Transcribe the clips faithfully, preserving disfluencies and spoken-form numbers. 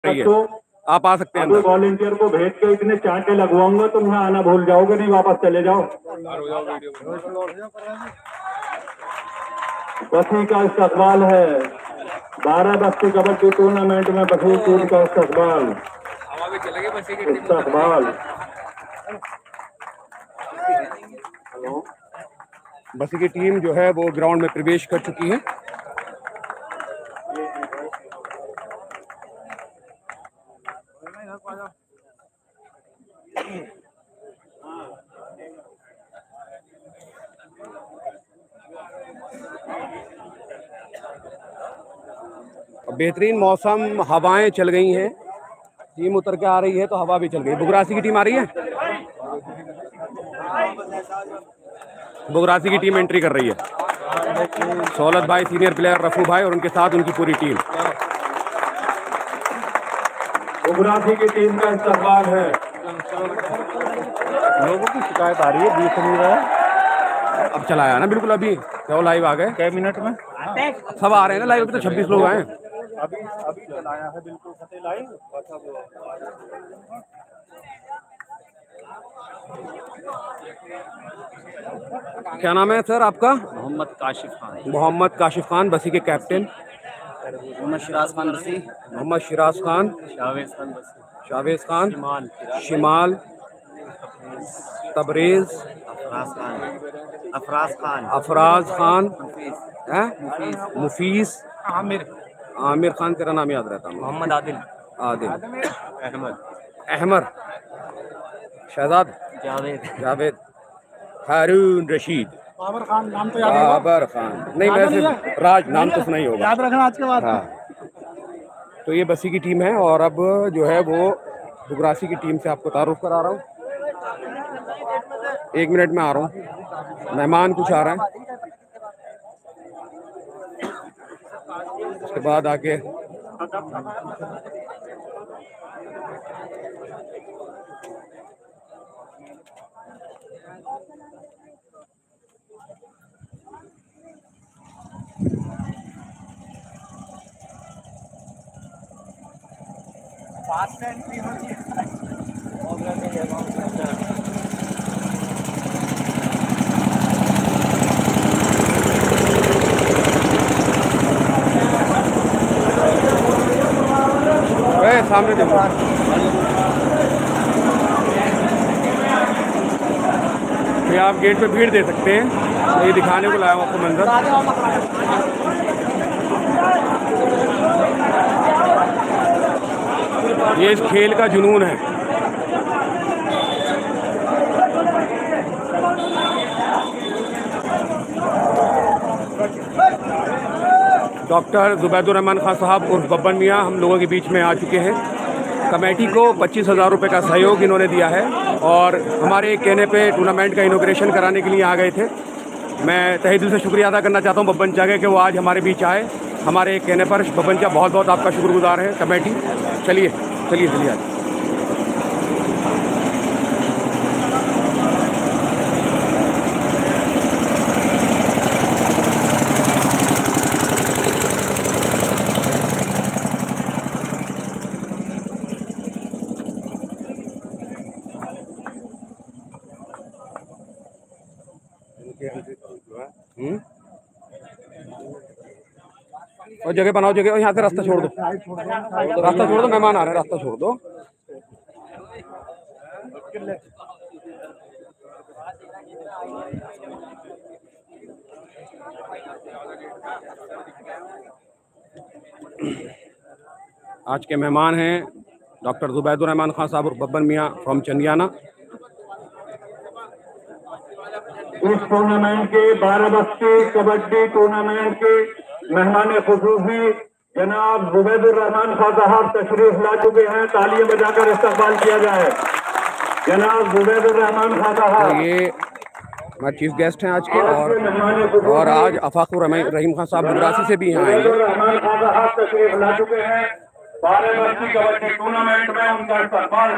तो आप आ सकते हैं अंदर। वॉलेंटियर को भेज के इतने चांटे लगवाऊंगा तुम यहाँ आना भूल जाओगे, नहीं वापस चले जाओ। बसी का इस्तकबाल है, बारह बस्ती कबड्डी टूर्नामेंट में बसी टीम का इस्तकबाल इस्तकबाल बसी की टीम जो है वो ग्राउंड में प्रवेश कर चुकी है। बेहतरीन मौसम, हवाएं चल गई हैं, टीम उतर के आ रही है तो हवा भी चल गई। बुगरासी की टीम आ रही है, बुगरासी की टीम एंट्री कर रही है। सौलत भाई सीनियर प्लेयर, रफू भाई और उनके साथ उनकी पूरी टीम। बुगरासी की टीम का इस्तकबाल है। लोगों की शिकायत आ रही है, बीस नहीं रहा है। अब चलाया ना बिल्कुल, अभी क्या लाइव आ गए, कई मिनट में सब आ रहे हैं ना लाइव। अभी तो छब्बीस लोग आए हैं। अभी अभी चलाया है बिल्कुल फतेह लाइव। क्या नाम है सर आपका? मोहम्मद काशिफ खान। मोहम्मद काशिफ खान, बसी के कैप्टन। मोहम्मद शिराज खान बसी। मोहम्मद शिराज खान। शावेज खान बसी। शावेज खान। शिमाल शिमाल। तबरेज। अफराज खान। अफराज खान। अफराज खान। हैं? मुफीस। मुफीस। आमिर। आमिर खान, तेरा नाम याद रहता है। मोहम्मद आदिल। आदिल। अहमद। अहमद। शहजाद। जावेद। जावेद। हारून रशीद। बाबर खान नाम तो याद बाबर खान नहीं, वैसे राज नाम तो सुना ही होगा, याद रखना आज के बाद। हाँ। तो ये बसी की टीम है और अब जो है वो बुगरासी की टीम से आपको तारुफ करा रहा हूँ। एक मिनट में आ रहा हूँ, मेहमान कुछ आ रहे हैं, उसके बाद आके सामने देखो। ये आप गेट पे भीड़ दे सकते हैं, ये दिखाने को लाया हूँ आपको मंजर। ये इस खेल का जुनून है। डॉक्टर जुबैदुर रहमान खान साहब उर्फ बब्बन मियाँ हम लोगों के बीच में आ चुके हैं। कमेटी को पच्चीस हज़ार रुपये का सहयोग इन्होंने दिया है और हमारे कहने पे टूर्नामेंट का इनॉग्रेशन कराने के लिए आ गए थे। मैं तहे दिल से शुक्रिया अदा करना चाहता हूँ बब्बन चा के कि वो आज हमारे बीच आए। हमारे एक कहने पर बब्बन चा बहुत बहुत आपका शुक्रगुजार है कमेटी। चलिए चलिए चलिए हम्म और जगह बनाओ, जगह यहाँ से रास्ता छोड़ दो, रास्ता छोड़ दो, मेहमान आ रहे हैं, रास्ता छोड़ दो। आज के मेहमान हैं डॉक्टर जुबैदुर रहमान खान साहब और बब्बन मियाँ फ्रॉम चंदियाना। इस टूर्नामेंट के बारह बस्ती कबड्डी टूर्नामेंट के मेहमान खुसूसी जनाब जुबैदुर रहमान खान साहब तशरीफ ला चुके हैं। तालियां बजाकर इस्तकबाल किया जाए जनाब जुबैदुर रहमान खान साहब। ये हमारे चीफ गेस्ट हैं आज के और और आज अफाकुर रहीम खान साहब बुगरासी से भी यहाँ आए हैं। रहमान खान साहब तशरीफ ला चुके हैं। बारह बस्ती कबड्डी टूर्नामेंट में उनका इस्तकबाल।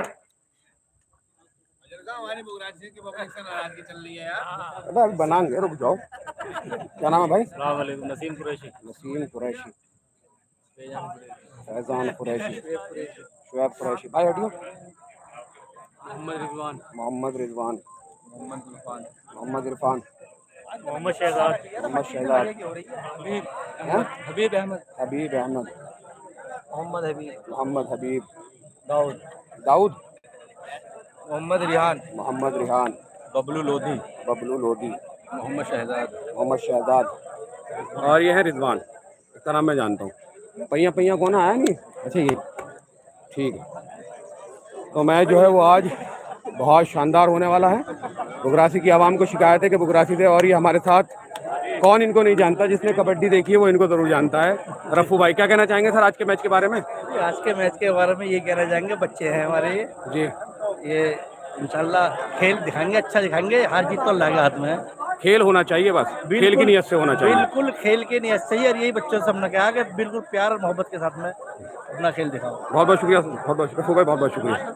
हमारी बुगरासी की पब्लिक से नाराजगी चल रही है यार। अबे बनाएंगे, रुक जाओ। क्या नाम है भाई? अस्सलाम वालेकुम। नसीम कुरैशी। नसीम कुरैशी। फैजान कुरैशी, शुएब कुरैशी। भाई हटियो। मोहम्मद रिजवान, मोहम्मद रिजवान, मोहम्मद इरफान, मोहम्मद इरफान, मोहम्मद शहजाद, मोहम्मद शहजाद, हबीब हैं? हबीब अहमद, हबीब अहमद, मोहम्मद हबीब, मोहम्मद हबीब, दाऊद, दाऊद, मोहम्मद रिहान, मोहम्मद रिहान, बबलू लोधी, बबलू लोधी, मोहम्मद शहजाद, मोहम्मद शहजाद, और ये है रिजवान। इसका नाम मैं जानता हूँ। पहिया पहिया कौन आया नहीं? अच्छा ये ठीक है। तो मैं जो है वो आज बहुत शानदार होने वाला है। बुगरासी की आवाम को शिकायत है कि बुगरासी से, और ये हमारे साथ कौन इनको नहीं जानता, जिसने कबड्डी देखी है वो इनको जरूर जानता है। रफू भाई क्या कहना चाहेंगे सर आज के मैच के बारे में? आज के मैच के बारे में ये कहना चाहेंगे, बच्चे हैं हमारे ये जी, ये इंशाल्लाह खेल दिखाएंगे, अच्छा दिखाएंगे। हार जीत तो अल्लाह के हाथ में है। खेल होना चाहिए, बस खेल की नीयत से होना चाहिए। बिल्कुल खेल के नियत से ही, और यही बच्चों से हमने कहा कि बिल्कुल प्यार और मोहब्बत के साथ में अपना खेल दिखाओ। बहुत बहुत शुक्रिया, बहुत बहुत शुक्रिया भाई, बहुत बहुत शुक्रिया।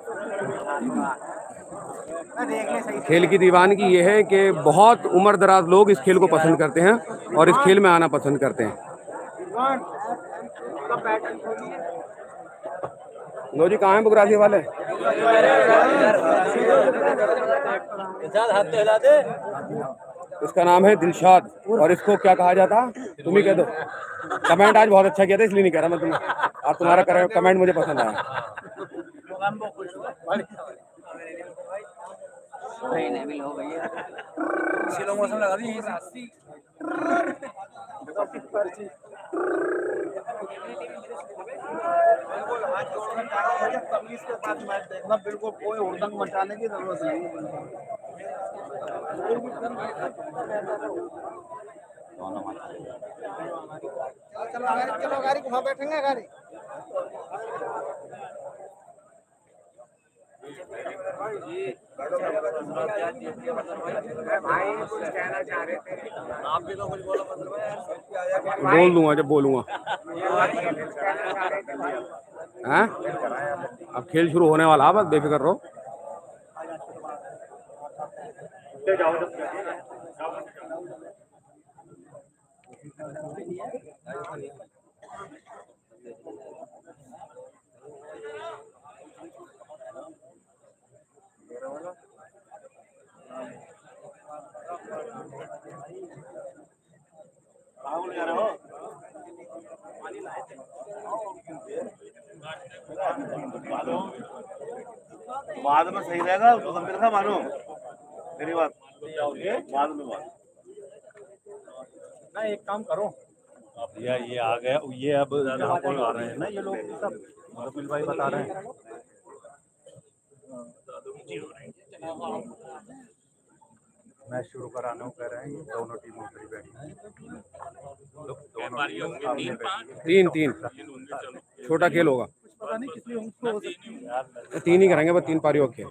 खेल की दीवानगी ये है कि बहुत उम्र दराज लोग इस खेल को पसंद करते हैं और इस खेल में आना पसंद करते हैं। लो जी, कहाँ हैं बुगरासी वाले? हाथ तो हिला दे। इसका नाम है दिलशाद, और इसको क्या कहा जाता? तुम ही कह दो। कमेंट आज बहुत अच्छा किया था, इसलिए नहीं कह रहा मैं तुम्हें, और तुम्हारा कमेंट मुझे पसंद आया। मौसम लगा दी। तमीज के साथ मैच देखना, बिल्कुल कोई हुड़दंग मचाने की जरूरत नहीं। चलो गाड़ी, चलो गाड़ी वहाँ बैठेंगे गाड़ी। आप भी तो कुछ बोलो, बोल दूंगा जब बोलूंगा। हैं? अब खेल शुरू होने वाला, बस बेफिक्र रहो। बाद में सही रहेगा, तो गंभीर था मानो मेरी बात, बाद में बात ना। एक काम करो, अब ये ये आ गया, ये अब यहाँ पर आ रहे हैं ना ये लोग, सब मुरब्बिल भाई बता रहे हैं। मैच शुरू कराने को कह रहे हैं, दोनों टीमों की बैठी हैं। तीन तीन छोटा खेल होगा, पता नहीं कितनी उनको हो सकती है। तीन ही करेंगे, बस तीन पारियों के खेल।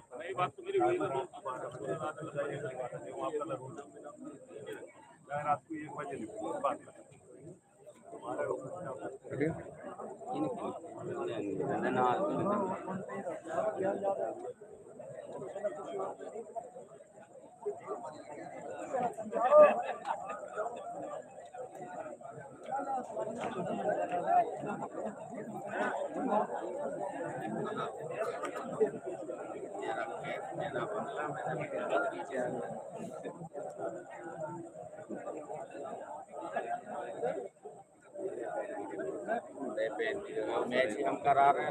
मैच हम करा रहे हैं।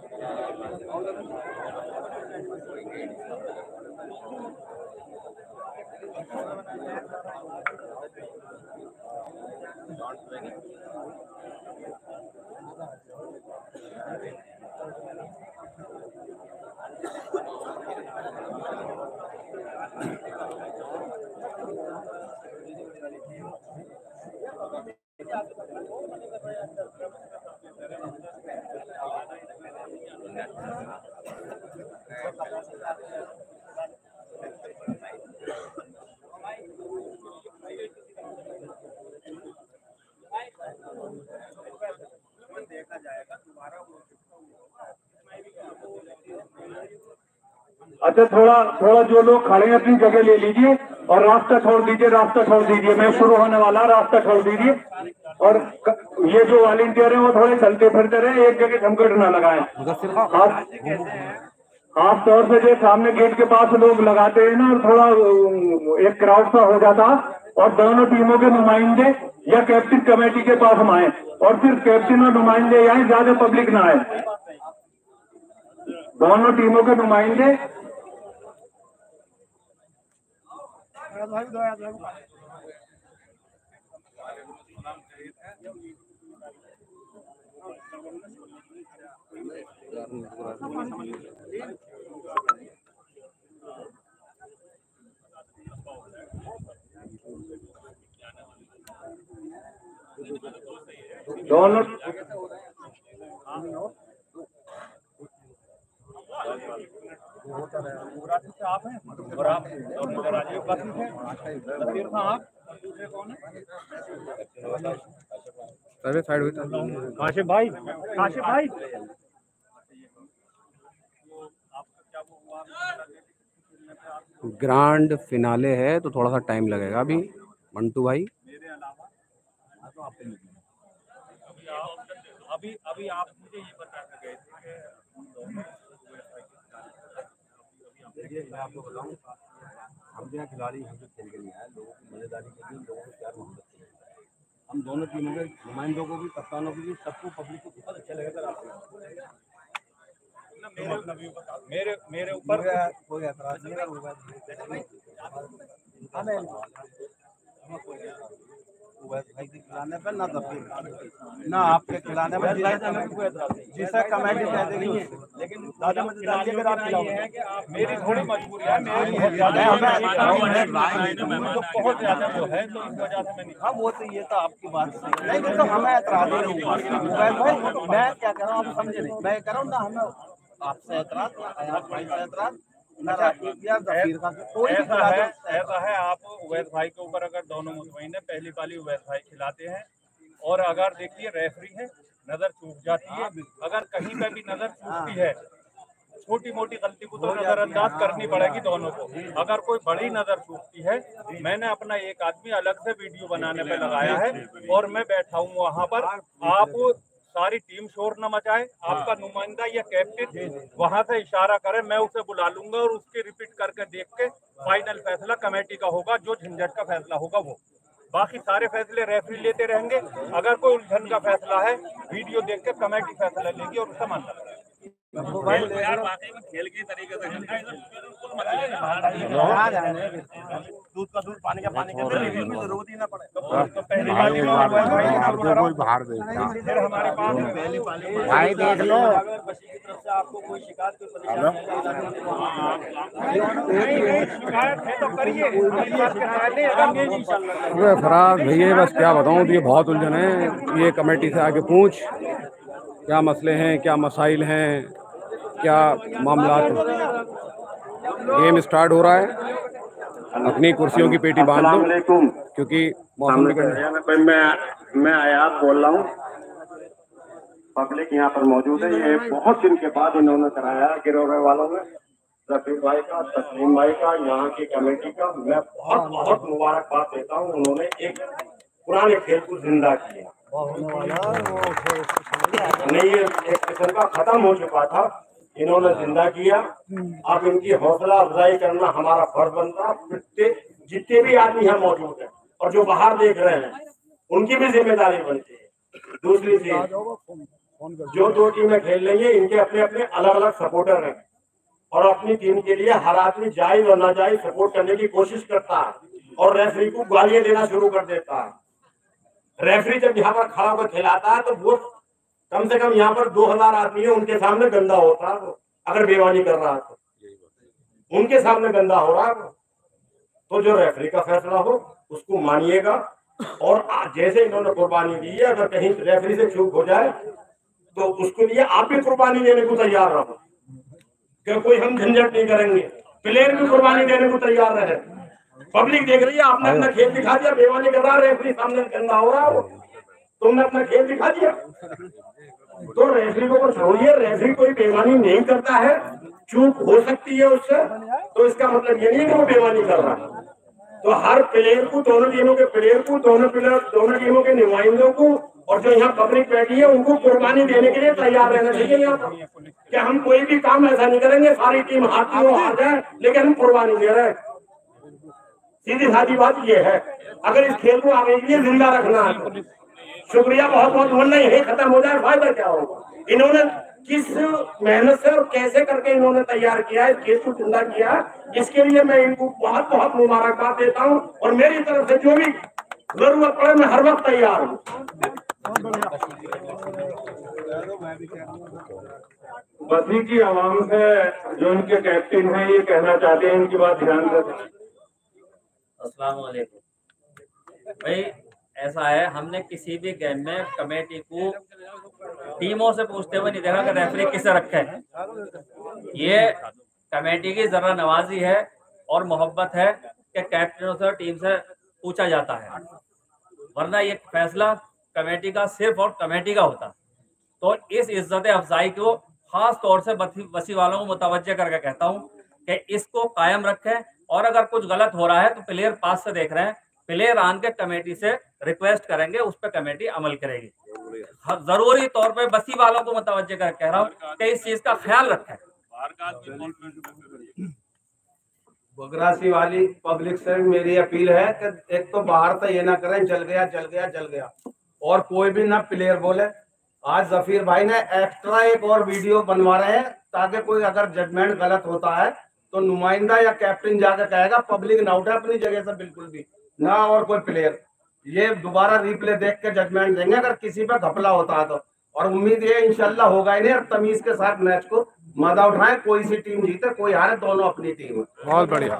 अच्छा, थोड़ा थोड़ा जो लोग खड़े हैं अपनी जगह ले लीजिए और रास्ता छोड़ दीजिए, रास्ता छोड़ दीजिए। मैं शुरू होने वाला, रास्ता छोड़ दीजिए और ये जो वॉलंटियर हैं वो थोड़े चलते फिरते रहे, एक जगह जमघट ना लगाए। खास तौर से जो सामने गेट के पास लोग लगाते हैं ना, थोड़ा एक क्राउड सा हो जाता, और दोनों टीमों के नुमाइंदे या कैप्टन कमेटी के पास हम आए, और सिर्फ कैप्टन और नुमाइंदे आए, ज्यादा पब्लिक ना आए। दोनों टीमों के नुमाइंदे दोनों और आप राजीव काशी थे, नसीर खां आप दूसरे कौन है? अरे साइड हुई काशिफ भाई, काशिफ भाई ग्रांड फिनाले है तो थोड़ा सा टाइम लगेगा अभी मंटू भाई। अभी अभी आप मुझे ये बता गए थे कि मैं आपको बताऊं, हम यहाँ खिलाड़ी हम जो खेल के नहीं आए, लोगों की मजेदारी के लिए, लोगों को प्यार मोहब्बत के लिए, हम दोनों टीमों के नुमाइंदों को भी, कप्तानों को भी, सबको पब्लिक को बहुत अच्छा लगेगा। आपको मेरे मेरे ऊपर कोई एतराज नहीं होगा, भाई के खिलाने पर ना तफसील ना आपके खिलाने पर जिसे कमेटी कह देगी, लेकिन दादा मजेदारी अगर आप खिलाओगे कि आप मेरी थोड़ी मजबूरी है, मेरी बहुत ज्यादा बहुत ज्यादा जो है, तो इस वजह से मैं नहीं। हाँ वो तो ये तो आपकी बात सही है, लेकिन तो हमें एतराज नहीं भाई, मैं क्या कह रहा हूँ आप समझे नहीं, मैं कह रहा हूँ ना हमें आपसे एतराज, आप भाई से एतराज, ऐसा है ऐसा है आप उवैस भाई के ऊपर अगर दोनों मुतमईन है, पहली पाली उवैस भाई खिलाते हैं, और अगर देखिए रेफरी है, नजर चूक जाती है, अगर कहीं पे भी नजर चूकती है, छोटी मोटी गलती को तो नजरअंदाज करनी पड़ेगी दोनों को। अगर कोई बड़ी नजर चूकती है, मैंने अपना एक आदमी अलग से वीडियो बनाने पे लगाया है, और मैं बैठा हूँ वहाँ पर, आप सारी टीम शोर न मचाए, आपका नुमाइंदा या कैप्टन वहां से इशारा करे, मैं उसे बुला लूंगा और उसके रिपीट करके देख के फाइनल फैसला कमेटी का होगा, जो झंझट का फैसला होगा वो। बाकी सारे फैसले रेफरी लेते रहेंगे। अगर कोई उलझन का फैसला है, वीडियो देख के कमेटी फैसला लेगी और उससे मानना लगेगा। यार वाकई में खेल के तरीके से दूध का दूध, पानी का पानी का जरूरत ही ना पड़े। तो पहली पाली में कोई बाहर फिर हमारे पास पहली पाली भाई देख लो, बच्ची की तरफ से आपको कोई शिकायत कोई शिकायत है तो करिए, फराज भैया बस क्या बताऊँ, ये बहुत उलझन है, ये कमेटी से आके पूछ क्या मसले हैं, क्या मसाइल हैं, क्या मामला। गेम स्टार्ट हो रहा है, अपनी कुर्सियों की पेटी बांध दो क्योंकि मौसम में मैं मैं आयात बोल रहा हूँ, पब्लिक यहाँ पर मौजूद है। ये बहुत दिन के बाद इन्होंने कराया गिरोह वालों में, रफीक भाई का, तस्लीम भाई का, यहाँ की कमेटी का मैं बहुत बहुत मुबारकबाद देता हूँ। उन्होंने एक पुराने खेल को जिंदा किया, नहीं ये एक किस्म का खत्म हो चुका था, इन्होंने जिंदा किया। अब इनकी हौसला अफजाई करना हमारा फर्ज बनता है। जितने भी आदमी यहाँ मौजूद हैं और जो बाहर देख रहे हैं, उनकी भी जिम्मेदारी बनती है। दूसरी चीज, जो दो टीमें खेल रही है, इनके अपने अपने अलग अलग सपोर्टर हैं, और अपनी टीम के लिए हर आदमी जायज और नाजायज सपोर्ट करने की कोशिश करता है, और रेफरी को गालियां देना शुरू कर देता है। रेफरी जब यहाँ पर खड़ा होकर खिलाता है तो वो कम से कम यहाँ पर दो हजार आदमी है, उनके सामने गंदा होता है। अगर बेईमानी कर रहा है तो उनके सामने गंदा हो रहा है। तो जो रेफरी का फैसला हो उसको मानिएगा, और जैसे इन्होंने कुर्बानी दी है, अगर कहीं रेफरी से चूक हो जाए तो उसके लिए आप भी कुर्बानी देने को तैयार रहो, कि कोई हम झंझट नहीं करेंगे। प्लेयर भी कुर्बानी देने को तैयार रहे। पब्लिक देख रही है, आपने अपना खेल दिखा दिया, बेईमानी कर रहा है, रेफरी सामने गंदा हो रहा है, तुमने अपना खेल दिखा दिया। तो रेफरी को छोड़िए, रेफरी कोई बेईमानी नहीं करता है, चूक हो सकती है उससे, तो इसका मतलब ये नहीं कि वो बेईमानी कर रहा है। तो हर प्लेयर को, दोनों टीमों के प्लेयर को, दोनों प्लेयर दोनों टीमों के नुमाइंदों को और जो यहाँ पब्लिक बैठी है उनको कुर्बानी देने के लिए तैयार रहना चाहिए यहाँ पर, कि हम कोई भी काम ऐसा नहीं करेंगे सारी टीम हाथ में हार जाए लेकिन हम कुर्बानी दे रहे हैं। सीधी साधी बात ये है, अगर इस खेल को आगे के लिए जिंदा रखना है तो शुक्रिया बहुत बहुत बोलना, यही खत्म हो जाए फायदा क्या होगा। इन्होंने किस मेहनत से और कैसे करके इन्होंने तैयार किया है, खेल को जिंदा किया है, इसके लिए मैं इनको बहुत बहुत मुबारकबाद देता हूँ और मेरी तरफ से जो भी जरूरत पड़े मैं हर वक्त तैयार हूँ। बसी की आवाम से जो इनके कैप्टन हैं ये कहना चाहते हैं, इनकी बात ध्यान से। अस्सलाम वालेकुम भाई, ऐसा है हमने किसी भी गेम में कमेटी को टीमों से पूछते हुए नहीं देखा कि रेफरी किसे रखे है। ये कमेटी की जरा नवाजी है और मोहब्बत है कि कैप्टनों से और टीम से पूछा जाता है, वरना ये फैसला कमेटी का सिर्फ और कमेटी का होता। तो इस इज्जत अफजाई को खास तौर से बसी वालों को मुतवज्जे करके कहता हूँ कि इसको कायम रखें, और अगर कुछ गलत हो रहा है तो प्लेयर पास से देख रहे हैं, प्लेयर आन के कमेटी से रिक्वेस्ट करेंगे, उस पर कमेटी अमल करेगी। जरूरी तौर पे बसी वालों को मुतवज्जे करके कह रहा हूँ कि इस चीज का ख्याल रखें। बगरासी वाली पब्लिक से मेरी अपील है कि एक तो बाहर से ये ना करें जल गया जल गया जल गया, और कोई भी ना प्लेयर बोले। आज जफीर भाई ने एक्स्ट्रा एक और वीडियो बनवा रहे हैं ताकि कोई अगर जजमेंट गलत होता है तो नुमाइंदा या कैप्टन जाकर कहेगा, पब्लिक ना उठे अपनी जगह से बिल्कुल भी ना, और कोई प्लेयर ये दोबारा रिप्ले देख के जजमेंट देंगे अगर किसी पे घपला होता है तो। और उम्मीद ये इंशाल्लाह होगा ही नहीं, और तमीज के साथ मैच को मजा उठाएं, कोई सी टीम जीते कोई हारे, दोनों अपनी टीम है। बहुत बढ़िया।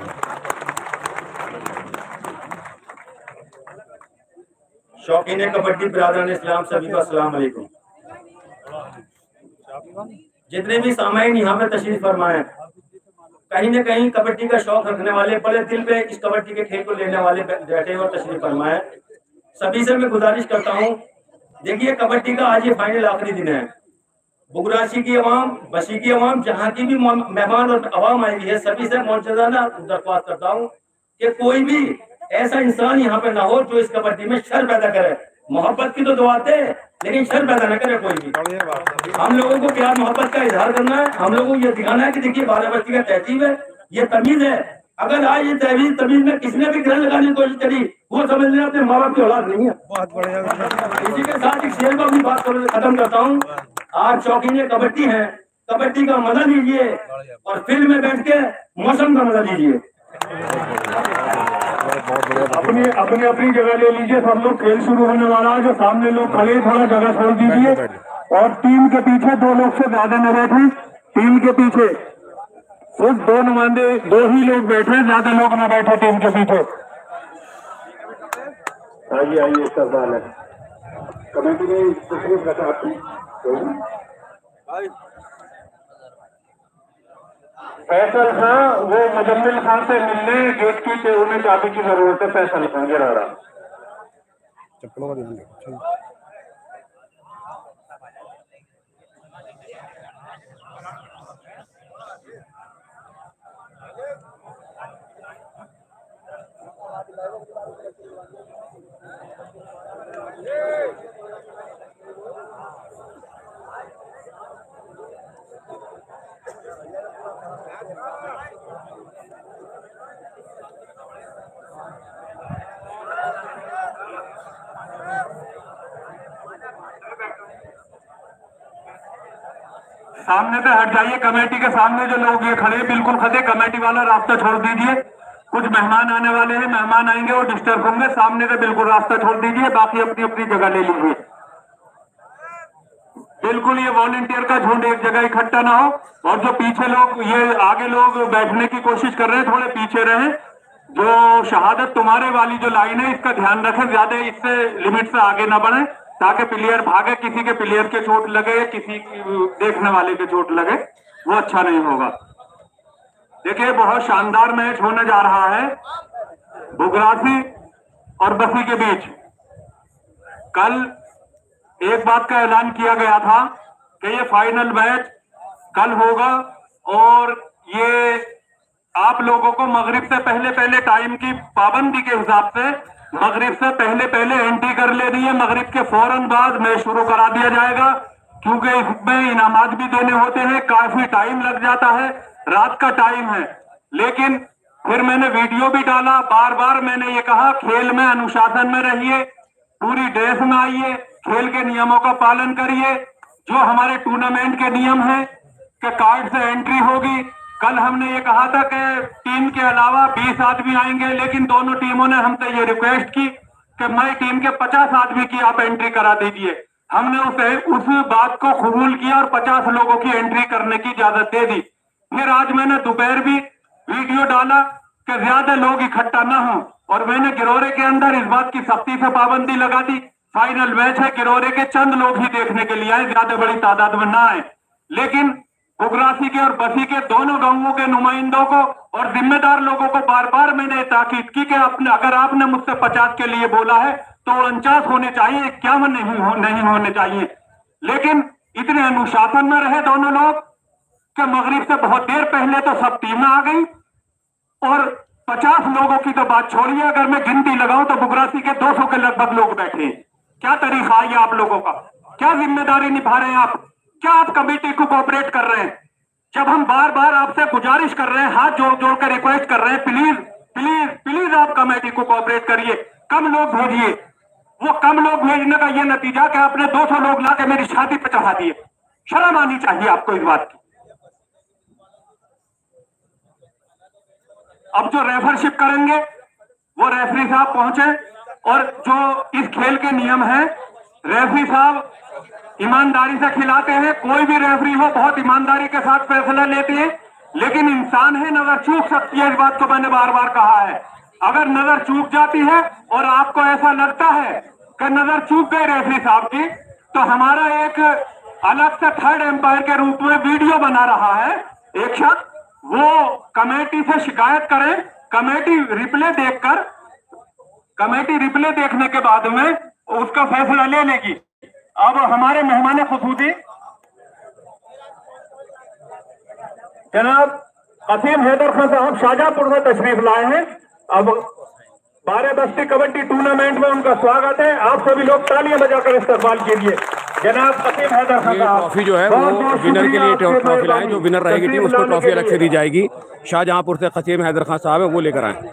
शौकीन कबड्डी बिरादरान इस्लाम सभी को अस्सलाम वालेकुम। जितने भी सामाइन यहाँ पे तशरीफ फरमाए, कहीं न कहीं कबड्डी का शौक रखने वाले, बड़े दिल पे इस कबड्डी के खेल को लेने वाले बैठे और तशरीफ फरमाए, सभी से मैं गुजारिश करता हूँ, देखिए कबड्डी का आज ये फाइनल आखिरी दिन है। बुगरासी की आवाम, बसी की आवाम, जहाँ की भी मेहमान और आवाम आई है, सभी से मौजूदाना दरख्वास्त करता हूँ कि कोई भी ऐसा इंसान यहाँ पे ना हो जो इस कबड्डी में शर पैदा करे। मोहब्बत की तो दुआते हैं लेकिन शर पैदा न करे कोई भी। हम लोगों को प्यार मोहब्बत का इजहार करना है, हम लोगों को ये दिखाना है कि देखिए बारह बस्ती का तहजीब है, ये तमीज है। अगर आज ये तमीज तमीज में किसने भी ग्रहण लगाने की कोशिश करी, वो समझ लेना अपने माँ बाप की औलाद नहीं है। बहुत बढ़िया। इसी के साथ एक शेर को अपनी बात खत्म करता हूँ। आज शौकीन कबड्डी है, कबड्डी का मजा लीजिए और फील्ड में बैठ के मौसम का मजा लीजिए। अपनी अपनी अपनी जगह ले लीजिए, सब लोग खेल शुरू होने वाला है। जो सामने लोग खड़े थोड़ा जगह छोड़ दीजिए, और टीम के पीछे दो लोग से ज्यादा न बैठे। टीम के पीछे सिर्फ दो नुमाइंदे, दो ही लोग बैठे, ज्यादा लोग न बैठे टीम के पीछे। आइए आइए सवाल है कमेटी ने तशरीफ रखा आपकी फैसल खां, वो मुजम्मिल खान से मिलने गेट की उन्हें चाबी की जरूरत है। फैसल खां गिरा रहा चप्पलों का ध्यान रखो। सामने से हट जाइए, कमेटी के सामने जो लोग ये खड़े बिल्कुल खड़े, कमेटी वाला रास्ता छोड़ दीजिए। कुछ मेहमान आने वाले हैं, मेहमान आएंगे वो डिस्टर्ब होंगे, सामने से बिल्कुल रास्ता छोड़ दीजिए, बाकी अपनी अपनी जगह ले लीजिए। बिल्कुल ये वॉलंटियर का झुंड एक जगह इकट्ठा ना हो, और जो पीछे लोग, ये आगे लोग बैठने की कोशिश कर रहे हैं, थोड़े पीछे रहें। जो शहादत तुम्हारे वाली जो लाइन है इसका ध्यान रखें, ज्यादा इससे लिमिट से आगे ना बढ़े ताकि प्लेयर भागे, किसी के प्लेयर के चोट लगे या किसी देखने वाले के चोट लगे, वो अच्छा नहीं होगा। देखिए बहुत शानदार मैच होने जा रहा है बुगरासी और बसी के बीच। कल एक बात का ऐलान किया गया था कि ये फाइनल मैच कल होगा, और ये आप लोगों को मगरिब से पहले पहले टाइम की पाबंदी के हिसाब से मगरिब से पहले पहले एंट्री कर लेनी है। मगरिब के फौरन बाद मैच शुरू करा दिया जाएगा, क्योंकि इसमें इनामात भी देने होते हैं, काफी टाइम लग जाता है, रात का टाइम है। लेकिन फिर मैंने वीडियो भी डाला, बार बार मैंने ये कहा खेल में अनुशासन में रहिए, पूरी ड्रेस में आइए, खेल के नियमों का पालन करिए। जो हमारे टूर्नामेंट के नियम हैं कि कार्ड से एंट्री होगी। कल हमने ये कहा था कि टीम के अलावा बीस आदमी आएंगे, लेकिन दोनों टीमों ने हमसे ये रिक्वेस्ट की कि मैं टीम के पचास आदमी की आप एंट्री करा दीजिए। हमने उसे उस बात को कबूल किया और पचास लोगों की एंट्री करने की इजाजत दे दी। फिर आज मैंने दोपहर भी वीडियो डाला कि ज्यादा लोग इकट्ठा ना हो, और मैंने गिरोरे के अंदर इस बात की सख्ती से पाबंदी लगा दी। फाइनल मैच है, गिरोरे के चंद लोग ही देखने के लिए आए, ज्यादा बड़ी तादाद में ना आए। लेकिन बुगरासी के और बसी के दोनों गांवों के नुमाइंदों को और जिम्मेदार लोगों को बार बार मैंने ताकीद की कि आपने अगर आपने मुझसे पचास के लिए बोला है तो उनचास होने चाहिए, इक्यावन नहीं हो, नहीं होने चाहिए। लेकिन इतने अनुशासन में रहे दोनों लोग कि मगरिब से बहुत देर पहले तो सब टीमें आ गई, और पचास लोगों की तो बात छोड़िए, अगर मैं गिनती लगाऊं तो बुगरासी के दो सौ के लगभग लोग बैठे। क्या तरीका है आप लोगों का? क्या जिम्मेदारी निभा रहे हैं आप? क्या आप कमेटी को कोऑपरेट कर रहे हैं? जब हम बार बार आपसे गुजारिश कर रहे हैं, हाथ जोड़ जोड़ कर रिक्वेस्ट कर रहे हैं, प्लीज प्लीज प्लीज आप कमेटी को कोऑपरेट करिए, कम लोग भेजिए। वो कम लोग भेजने का ये नतीजा कि आपने दो सौ लोग लाके मेरी छाती पे चढ़ा दिए। शर्म आनी चाहिए आपको इस बात की। अब जो रेफरशिप करेंगे वो रेफरी साहब पहुंचे, और जो इस खेल के नियम है रेफरी साहब ईमानदारी से खिलाते हैं। कोई भी रेफरी हो बहुत ईमानदारी के साथ फैसला लेते हैं, लेकिन इंसान है, नजर चूक सकती है। इस बात को मैंने बार बार कहा है। अगर नजर चूक जाती है और आपको ऐसा लगता है कि नजर चूक गई रेफरी साहब की, तो हमारा एक अलग से थर्ड एम्पायर के रूप में वीडियो बना रहा है एक शख्स, वो कमेटी से शिकायत करें। कमेटी रिप्ले देखकर कमेटी रिप्ले देखने के बाद में उसका फैसला ले लेगी। अब हमारे मेहमान खुसूसी जनाब कसीम हैदर खान साहब शाहजहांपुर से तशरीफ लाए हैं। अब बारह बस्ती कबड्डी टूर्नामेंट में उनका स्वागत है। आप सभी लोग तालियां बजाकर इस्तकबाल कीजिए जनाब कसीम हैदर खान साहब। ट्रॉफी जो है वो विनर के लिए ट्रॉफी लाए, जो विनर रहेगी टीम उसको ट्रॉफी अलग से दी जाएगी। शाहजहांपुर से कसीम हैदर खान साहब है, वो लेकर आए।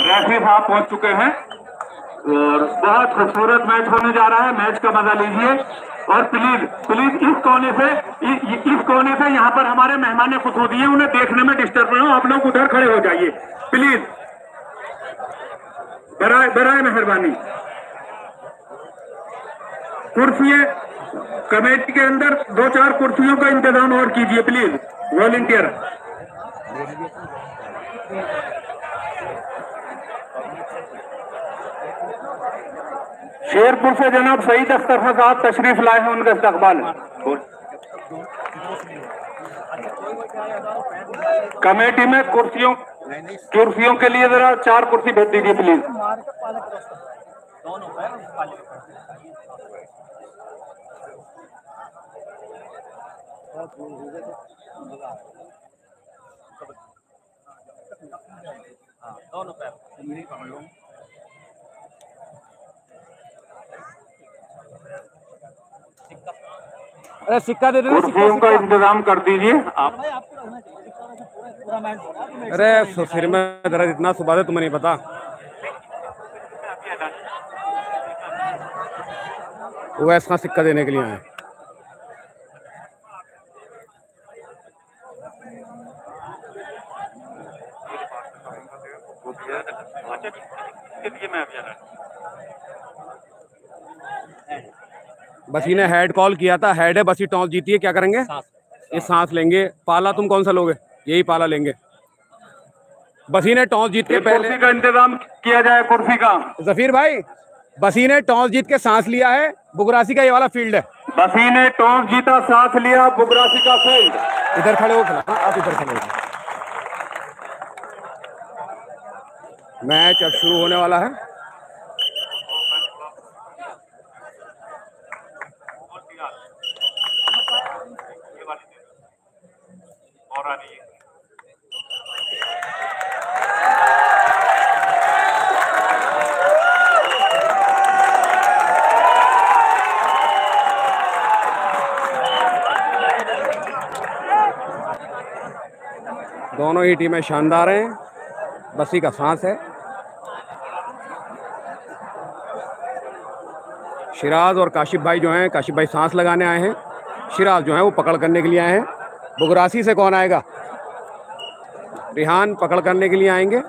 रेफरी साहब पहुंच चुके हैं और बहुत खूबसूरत मैच होने जा रहा है। मैच का मजा लीजिए और प्लीज प्लीज इस कोने से इस, इस कोने से यहाँ पर हमारे मेहमान खुशूदी हैं, उन्हें देखने में डिस्टर्ब ना हो। आप लोग उधर खड़े हो जाइए प्लीज, बराए बराए मेहरबानी। कुर्सियां कमेटी के अंदर दो चार कुर्सियों का इंतजाम और कीजिए प्लीज, वॉलंटियर। शेरपुर से जनाब सईद अख्तर साहब तशरीफ लाए हैं, उनका इस्तकबाल। कमेटी में कुर्सियों कुर्सियों के लिए जरा चार कुर्सी भेज दीजिए प्लीज। दोनों पैर अरे सिक्का दे देना, सिक्का कुर्सियों का इंतजाम कर दीजिए आप। अरे सिर में दर्द इतना सुबह से तुम्हें नहीं पता। वैसा सिक्का देने के लिए आए। बसी ने हेड कॉल किया था, हेड है, बसी टॉस जीती है, क्या करेंगे? ये सांस लेंगे। पाला तुम कौन सा लोगे? यही पाला लेंगे। बसी ने टॉस जीत के पहले कुर्सी का इंतजाम किया जाए, कुर्सी का। जफीर भाई, बसी ने टॉस जीत के सांस लिया है, बुगरासी का ये वाला फील्ड है। बसी ने टॉस जीता, सांस लिया, बुगरासी का फील्ड। इधर खड़े हो खिला, आप इधर खड़े हो। मैच अब शुरू होने वाला है। और आ रही है दोनों ही टीमें शानदार हैं। बसी का सांस है। शिराज और काशिफ भाई जो हैं, काशिफ भाई सांस लगाने आए हैं, शिराज जो हैं वो पकड़ करने के लिए आए हैं। बुगरासी से कौन आएगा? रिहान पकड़ करने के लिए आएंगे।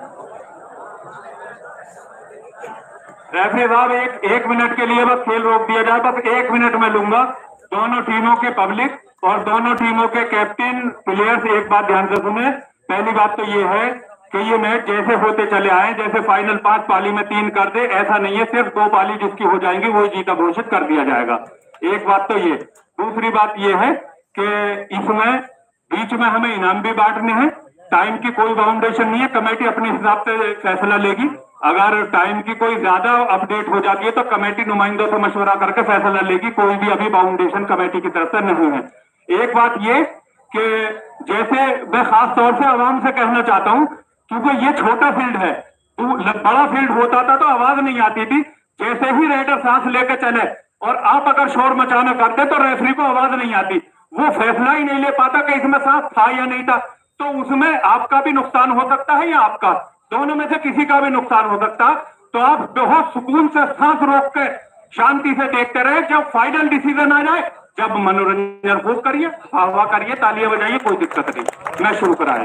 रेफरी साहब एक एक मिनट के लिए बस खेल रोक दिया जाए, बस एक मिनट में लूंगा। दोनों टीमों के पब्लिक और दोनों टीमों के कैप्टन प्लेयर्स एक बात ध्यान से सुने। पहली बात तो ये है कि ये मैच जैसे होते चले आए, जैसे फाइनल पांच पाली में तीन कर दे, ऐसा नहीं है। सिर्फ दो पाली जिसकी हो जाएंगी वो जीता घोषित कर दिया जाएगा। एक बात तो ये। दूसरी बात ये है कि इसमें बीच में हमें इनाम भी बांटने हैं। टाइम की कोई बाउंडेशन नहीं है, कमेटी अपने हिसाब से फैसला लेगी। अगर टाइम की कोई ज्यादा अपडेट हो जाती है तो कमेटी नुमाइंदों से मशवरा करके फैसला लेगी। कोई भी अभी बाउंडेशन कमेटी की तरफ से नहीं है। एक बात ये कि जैसे मैं खास तौर से आवाम से कहना चाहता हूं, क्योंकि ये छोटा फील्ड है, तो बड़ा फील्ड होता था तो आवाज नहीं आती थी। जैसे ही रेडर सांस लेकर चले और आप अगर शोर मचाना करते तो रेफरी को आवाज नहीं आती, वो फैसला ही नहीं ले पाता कि इसमें सांस था या नहीं था। तो उसमें आपका भी नुकसान हो सकता है या आपका, दोनों में से किसी का भी नुकसान हो सकता। तो आप बहुत सुकून से सांस रोक के शांति से देखते रहे। जब फाइनल डिसीजन आ जाए, जब मनोरंजन खूब करिए, हवा करिए, तालियां बजाइए, कोई दिक्कत नहीं। मैं शुरू कराया।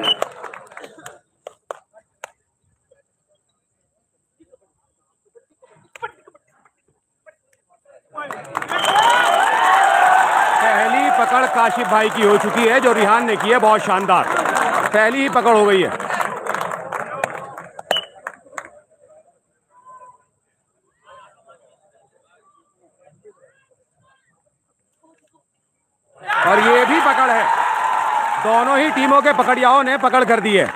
पहली पकड़ काशिफ भाई की हो चुकी है, जो रिहान ने की है, बहुत शानदार। पहली ही पकड़ हो गई है। और ये भी पकड़ है। दोनों ही टीमों के पकड़ियाओं ने पकड़ कर दी है।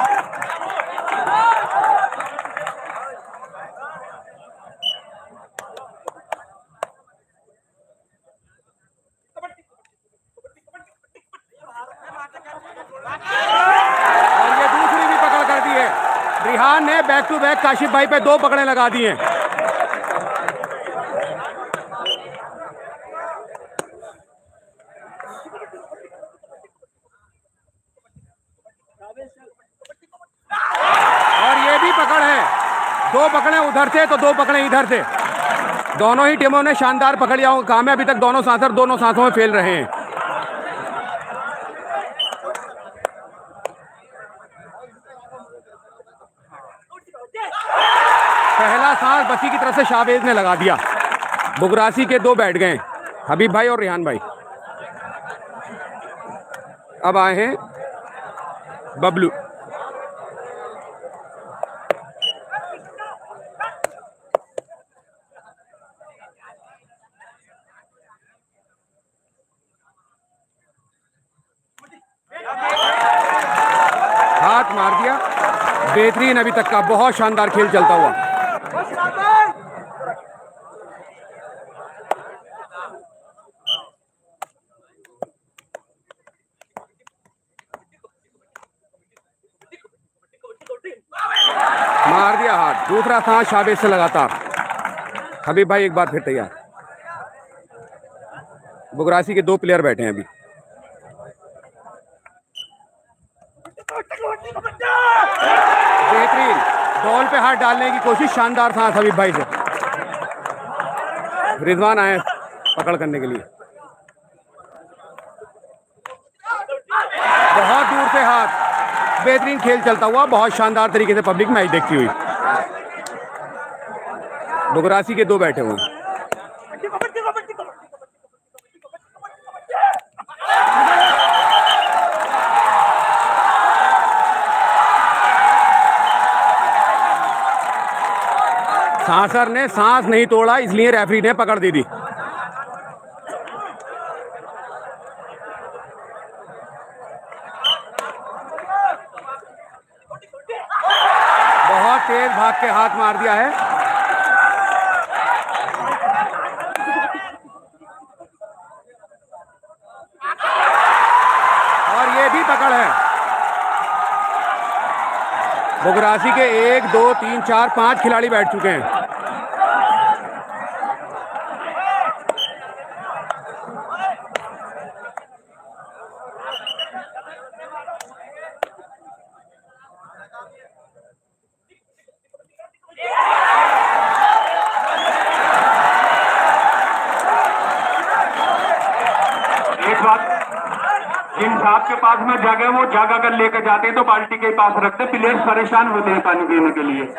और ये दूसरी भी पकड़ कर दी है। रिहान ने बैक टू बैक काशिफ भाई पे दो पकड़े लगा दी हैं। और ये भी पकड़ है। दो पकड़े उधर से तो दो पकड़े इधर से। दोनों ही टीमों ने शानदार पकड़िया काम है। अभी तक दोनों सांसर दोनों सांसों में फेल रहे हैं। पहला सांस बसी की तरफ से शाहवेज ने लगा दिया। बुगरासी के दो बैठ गए, हबीब भाई और रेहान भाई। अब आए हैं बबलू। हाथ मार दिया। बेहतरीन अभी तक का बहुत शानदार खेल चलता हुआ। मार दिया हाथ। दूसरा सांस शाहवेज से लगातार। हबीब भाई एक बार फिर तैयार। बुगरासी के दो प्लेयर बैठे हैं अभी। बेहतरीन बॉल पे हाथ डालने की कोशिश। शानदार सांस हबीब भाई से। रिजवान आए पकड़ करने के लिए। बहुत दूर से हाथ। बेहतरीन खेल चलता हुआ। बहुत शानदार तरीके से पब्लिक मैच देखती हुई। बुगरासी के दो बैठे हुए। सांसर ने सांस नहीं तोड़ा, इसलिए रेफरी ने पकड़ दी थी। बहुत तेज भाग के हाथ मार दिया है। और ये भी पकड़ है। बुगरासी के एक दो तीन चार पांच खिलाड़ी बैठ चुके हैं। जिन साहब के पास में जगह वो जगह अगर लेकर जाते हैं तो बाल्टी के पास रखते, प्लेयर्स परेशान होते हैं पानी पीने के लिए।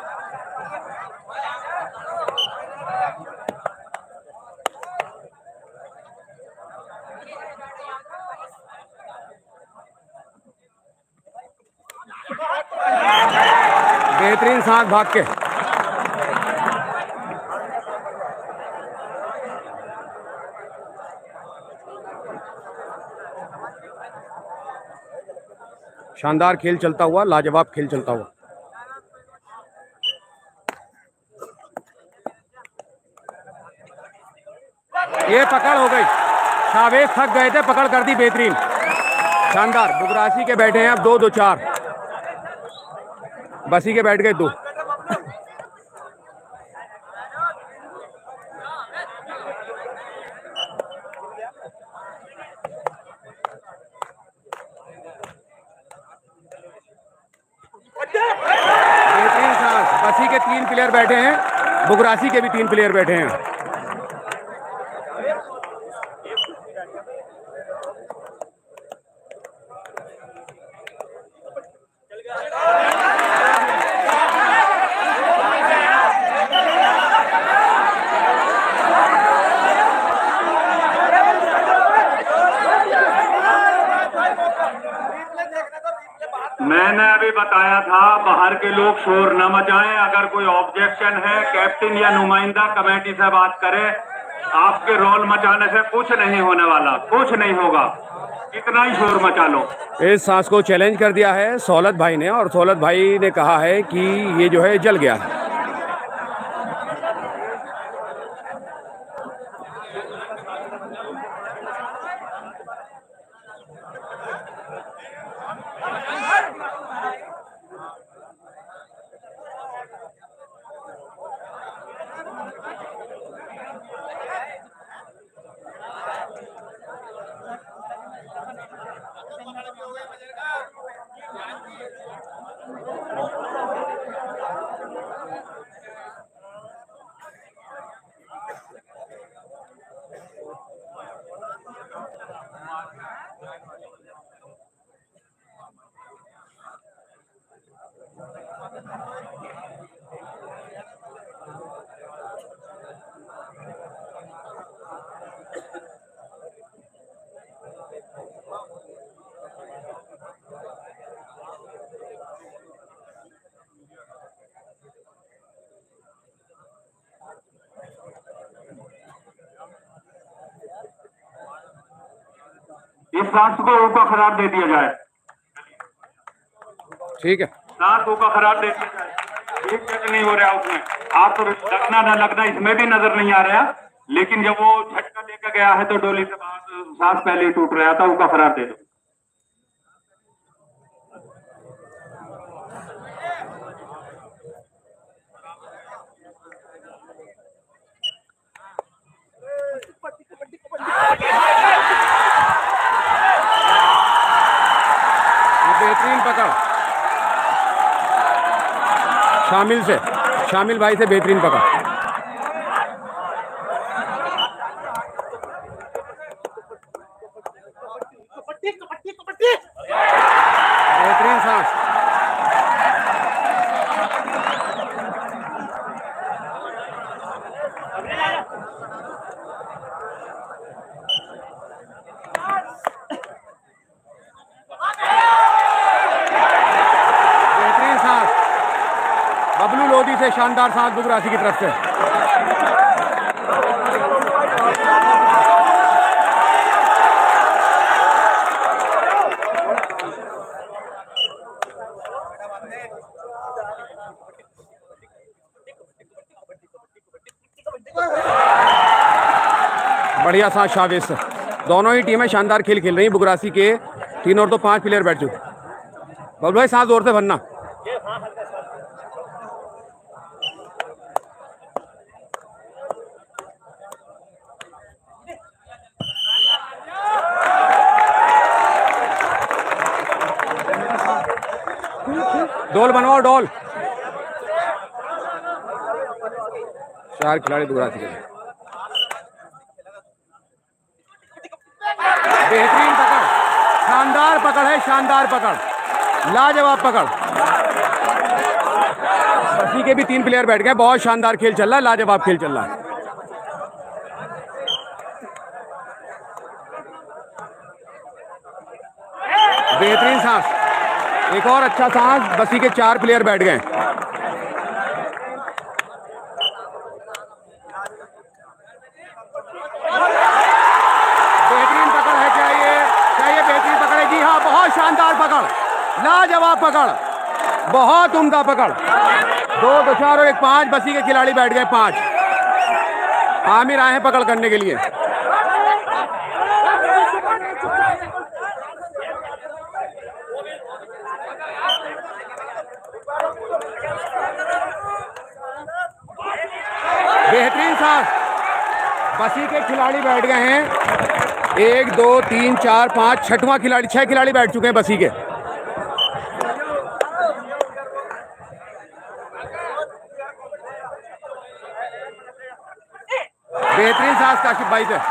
बेहतरीन सांस भाग के। शानदार खेल चलता हुआ। लाजवाब खेल चलता हुआ। ये पकड़ हो गई। शाहवेज थक गए थे, पकड़ कर दी बेहतरीन। शानदार। बुगरासी के बैठे हैं अब दो दो चार। बसी के बैठ गए दो। बेहतरीन सांस। बसी के तीन प्लेयर बैठे हैं, बुगरासी के भी तीन प्लेयर बैठे हैं। मैंने अभी बताया था बाहर के लोग शोर न मचाएं। अगर कोई ऑब्जेक्शन है कैप्टन या नुमाइंदा कमेटी से बात करें। आपके रोल मचाने से कुछ नहीं होने वाला, कुछ नहीं होगा, कितना ही शोर मचा लो। इस सांस को चैलेंज कर दिया है सौलत भाई ने, और सौलत भाई ने कहा है कि ये जो है जल गया है। इस सांस को ऊ का खराब दे दिया जाए। ठीक है, सांस ऊ का खराब दे दिया जाए। एक चेक नहीं हो रहा उसमें, आप तो लगना ना लगना इसमें भी नजर नहीं आ रहा, लेकिन जब वो झटका लेकर गया है तो डोली से बाहर सांस पहले ही टूट रहा था। ऊ का खराब दे दो। बेहतरीन पकड़ शामिल से, शामिल भाई से बेहतरीन पकड़। बेहतरीन सांस। बबलू लोधी से शानदार सांस बुगरासी की तरफ से। बढ़िया सांस शावेज से। दोनों ही टीमें शानदार खेल खेल रही हैं। बुगरासी के तीन और तो पांच प्लेयर बैठ चुके। बबलू भाई सांस जोर से भरना। डोल बनवाओ डोल। चार खिलाड़ी बुगरासी के। बेहतरीन पकड़, शानदार पकड़ है, शानदार पकड़, लाजवाब पकड़। बसी के भी तीन प्लेयर बैठ गए। बहुत शानदार खेल चल रहा है, लाजवाब खेल चल रहा है। बेहतरीन सांस, एक और अच्छा सांस। बसी के चार प्लेयर बैठ गए। बेहतरीन पकड़ है। क्या ये क्या ये बेहतरीन पकड़ है? जी हाँ, बहुत शानदार पकड़, लाजवाब पकड़, बहुत उम्दा पकड़। दो दो चार और एक पांच। बसी के खिलाड़ी बैठ गए पांच। आमिर आए हैं पकड़ करने के लिए। बेहतरीन सांस। बसी के खिलाड़ी बैठ गए हैं। एक दो तीन चार पाँच, छठवां खिलाड़ी, छह खिलाड़ी बैठ चुके हैं बसी के। बेहतरीन सांस काशिफ भाई से।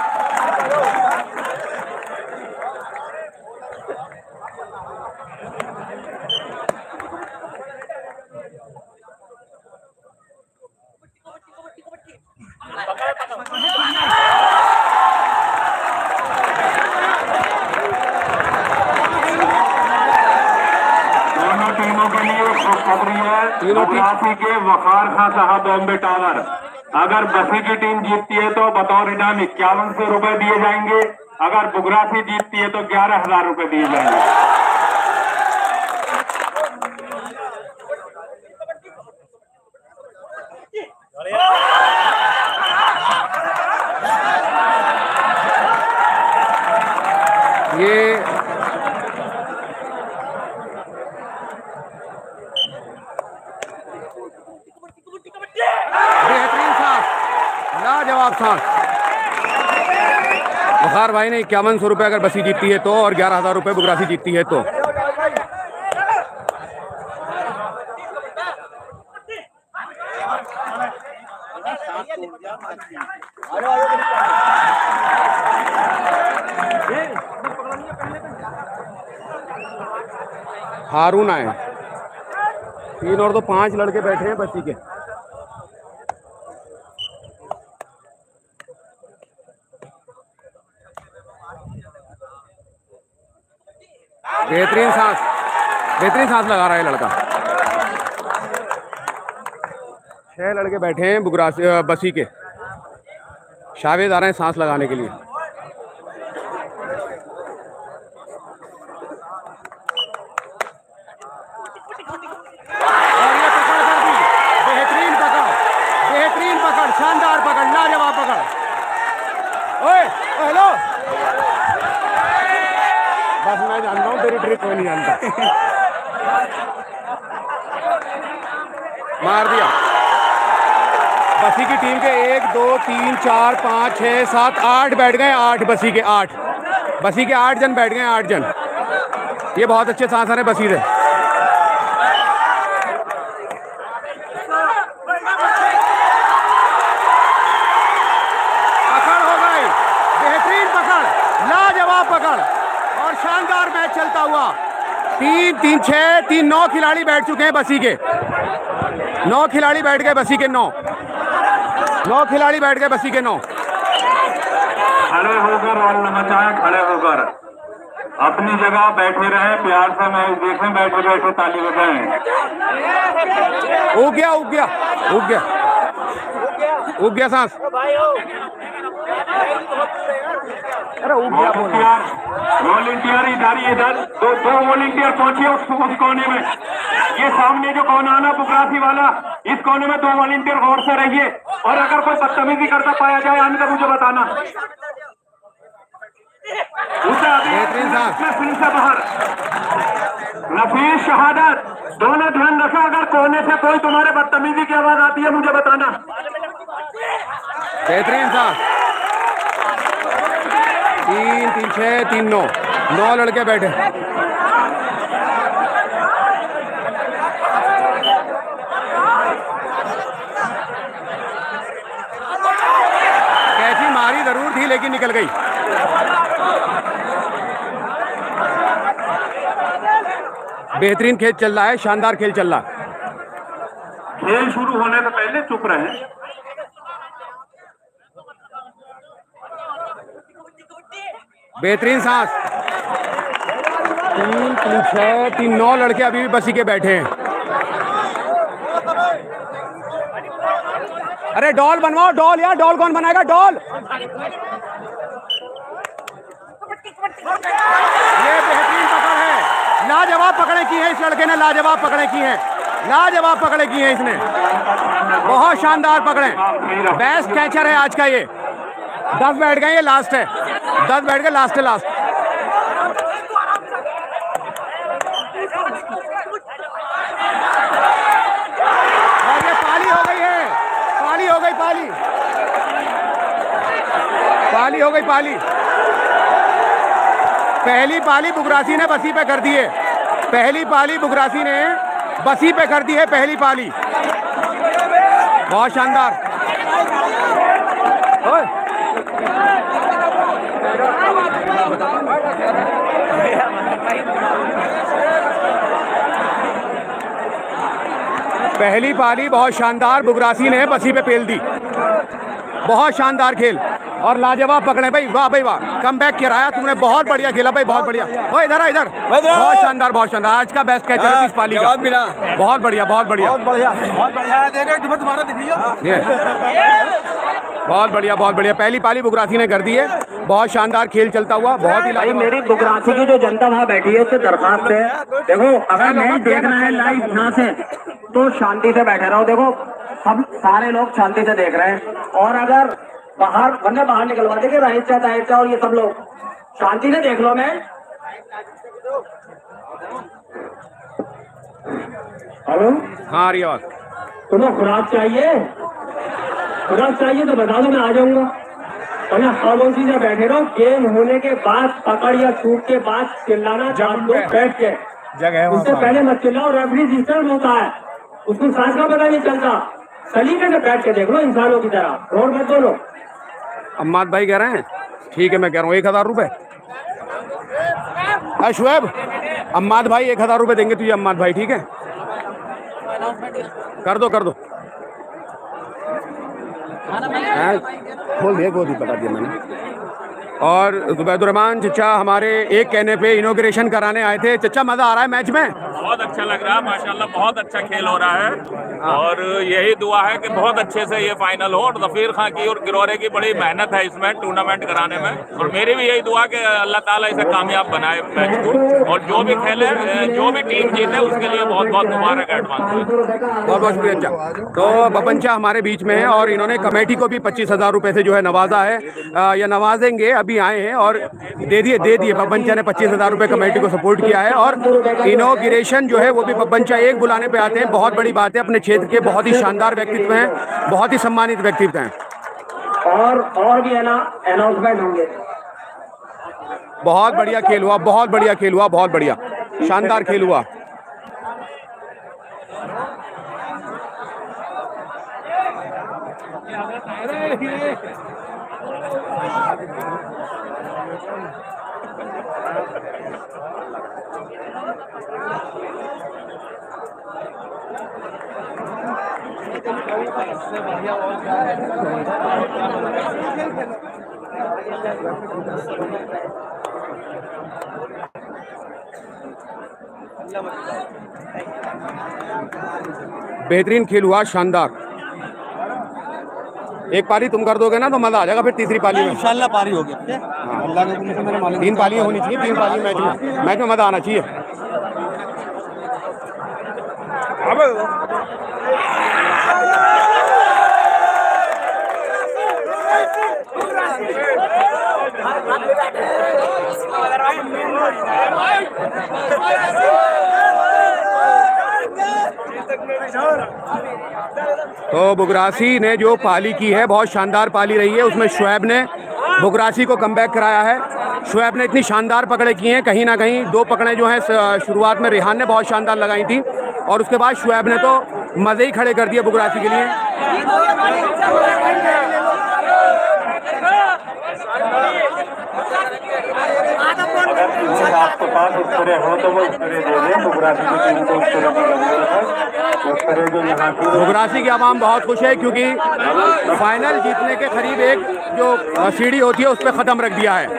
बुगरासी के वखार खान साहब बॉम्बे टावर। अगर बसी की टीम जीतती है तो बतौर इनाम इक्यावन सौ रुपए दिए जाएंगे। अगर बुगरासी जीतती है तो ग्यारह हजार रुपए दिए जाएंगे। ये बेहतरीन सांस, लाजवाब सांस। बुखार भाई ने इक्यावन सौ रुपये अगर बसी जीतती है तो, और ग्यारह हजार रुपये बुगरासी जीतती है तो। हारून आए, तीन और तो पांच लड़के बैठे हैं बसी के। बेहतरीन सांस, बेहतरीन सांस लगा रहा है लड़का। छह लड़के बैठे हैं बुगरासी बसी के। शावेद आ रहे हैं सांस लगाने के लिए। हेलो, बस मैं जानता हूँ तेरी ट्रिक कोई नहीं जानता। मार दिया। बसी की टीम के एक दो तीन चार पाँच छः सात आठ बैठ गए, आठ बसी के आठ बसी के आठ जन बैठ गए, आठ जन। ये बहुत अच्छे सांसर है बसी से। पकड़ हो गई, बेहतरीन पकड़, लाजवाब पकड़ और शानदार मैच चलता हुआ। तीन तीन छः तीन नौ खिलाड़ी बैठ चुके हैं बसी के, नौ खिलाड़ी बैठ गए बसी के, नौ नौ खिलाड़ी बैठ गए बसी के, नौ। खड़े होकर और न मचाएं, खड़े होकर अपनी जगह बैठे रहे, प्यार से मैच देखें, बैठे बैठे ताली बजाएं। उग गया उग गया उग गया उग गया सांस। अरे उग गया। वॉलंटियर इधर इधर दो दो वॉलंटियर पहुंचे उस, उस कोने में। ये सामने जो कोना आना बुकरासी वाला, इस कोने में दो वॉलंटियर गौर से रहिए और अगर कोई बदतमीजी करता पाया जाए आने तो मुझे बताना। उसे अभी फिल्म से बाहर। नफीस, शहादत, दोनों ध्यान रखो, अगर कोने से कोई तुम्हारे बदतमीजी की आवाज आती है मुझे बताना। बेहतरीन था। तीन तीन छः तीन नौ, नौ लड़के बैठे। कैची मारी जरूर थी लेकिन निकल गई। बेहतरीन खेल चल रहा है, शानदार खेल चल रहा है। खेल शुरू होने से पहले चुप रहे। बेहतरीन सांस। तीन तीन छः तीन नौ लड़के अभी भी बसी के बैठे हैं। अरे डॉल बनवाओ, डॉल यार, डॉल कौन बनाएगा डॉल। ये बेहतरीन पकड़ है, लाजवाब पकड़े की है इस लड़के ने, लाजवाब पकड़े की है, लाजवाब पकड़े की है इसने, बहुत शानदार पकड़े। बेस्ट कैचर है आज का ये। दस बैठ गए, ये लास्ट है, दस बैठ गए, लास्ट है, लास्ट। और ये पाली हो गई है, पाली हो गई, पाली पाली हो गई, पाली। पहली पाली बुगरासी ने बसी पे कर दी है, पहली पाली बुगरासी ने बसी पे कर दी है, पहली पाली। बहुत शानदार। ओए पहली पाली बहुत शानदार बुगरासी ने बसी पे पेल दी। बहुत शानदार खेल और लाजवाब पकड़े भाई, वाह भाई वाह, कम बैक कराया तुमने, बहुत बढ़िया खेला भाई, बहुत बढ़िया। ओ इधर आ, इधर, बहुत शानदार, बहुत शानदार। आज का बेस्ट कैचर है इस पाली का, बहुत बढ़िया, बहुत बढ़िया, बहुत बढ़िया, बहुत बढ़िया, बहुत बढ़िया। पहली पाली बुगरासी ने कर दी है, बहुत शानदार खेल चलता हुआ, बहुत ही भाई। मेरी बुगरासी की जो जनता वहाँ बैठी है उससे दरखास्त है, देखो अगर मैच देखना है लाइव यहाँ से तो शांति से बैठे रहो। देखो हम सारे लोग शांति से देख रहे हैं, और अगर बाहर वरना बाहर निकलवा देंगे राहित चाह ताहिर चाह और ये सब लोग शांति से देख लो। मैं हेलो, हाँ रही आवाज। तुम्हें खुराक चाहिए, खुराक चाहिए तो बता दो, मैं आ जाऊंगा। और खामोशी से बैठे रहो, गेम होने के बाद पकड़ या छूट के बाद चिल्लाना, जब लोग बैठ के जगह उससे पहले मत चिल्लाओ। रेफरी डिस्टर्ब होता है, उसको सांस का पता नहीं चलता। सलीके से बैठ के देख लो इंसानों की तरह, रोड मत बोलो। अम्माद भाई कह रहे हैं, ठीक है मैं कह रहा हूँ एक हजार रुपए। शुएब, अम्माद भाई एक हजार रुपए देंगे तुझे, अम्माद भाई, ठीक है कर दो, कर दो। खोल दिया, गोदी बता दिया मैंने। और जुबैदुर्रहमान चचा हमारे एक कहने पे इनॉग्रेशन कराने आए थे। चचा मजा आ रहा है मैच में? बहुत अच्छा लग रहा है माशाल्लाह, बहुत अच्छा खेल हो रहा है और यही दुआ है कि बहुत अच्छे से ये फाइनल हो। और जफीर खान की और गिरोरे की बड़ी मेहनत है इसमें टूर्नामेंट कराने में, और मेरी भी यही दुआ कि अल्लाह ताला इसे कामयाब बनाए मैच को, और जो भी खेले, जो भी टीम जीते उसके लिए बहुत बहुत मुबारक एडवांस। बहुत बहुत शुक्रिया अच्छा। तो बपन शाह हमारे बीच में है और इन्होंने कमेटी को भी पच्चीस हजार रुपए से जो है नवाजा है, या नवाजेंगे। अभी आए हैं और दे दिए दे दिए बब्बनचा ने पच्चीस हज़ार रुपये कमेटी को सपोर्ट किया है। और इनॉग्रेशन जो है वो भी बब्बनचा एक बुलाने पे आते हैं, बहुत बड़ी बात है। अपने क्षेत्र के बहुत ही शानदार व्यक्तित्व हैं, बहुत ही सम्मानित व्यक्तित्व हैं। और और भी है ना अनाउंसमेंट होंगे। बहुत बढ़िया खेल हुआ, बहुत बढ़िया खेल हुआ, बहुत बढ़िया शानदार खेल हुआ। बेहतरीन खेल हुआ, शानदार। एक पारी तुम कर दोगे ना तो मजा आ जाएगा फिर तीसरी पाली में। इंशाल्लाह पारी हो गई। अल्लाह के हुक्म से मेरे मालिक तीन पालियां होनी चाहिए, तीन पाली मैच में मैच में मजा आना चाहिए। तो बुगरासी ने जो पाली की है बहुत शानदार पाली रही है, उसमें शुएब ने बुगरासी को कमबैक कराया है। शुएब ने इतनी शानदार पकड़े की हैं, कहीं ना कहीं दो पकड़े जो हैं शुरुआत में रेहान ने बहुत शानदार लगाई थी और उसके बाद शुएब ने तो मज़े ही खड़े कर दिए बुगरासी के लिए। आपके पास उत्तरे हो तो वो उत्तरे दे दें। बुगरासी की टीम को उत्तरे उत्तरे जो यहाँ की बुगरासी की आवाम बहुत खुश है क्योंकि फाइनल जीतने के करीब एक जो सीढ़ी होती है उस पर ख़त्म रख दिया है।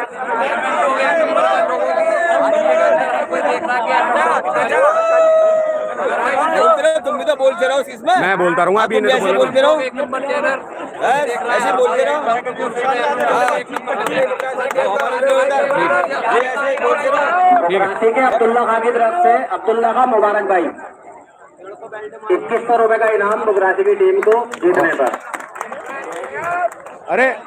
तुम भी तो बोलते रहो इसमें। मैं बोलता रहूँगा अभी ऐसे बोलते रहो, एक नंबर ऐसे बोलते रहो। ठीक है, अब्दुल्ला खान की तरफ से अब्दुल्ला खान मुबारक भाई, इक्कीस सौ रुपए का इनाम बुगरासी की टीम को जीतने पर। अरे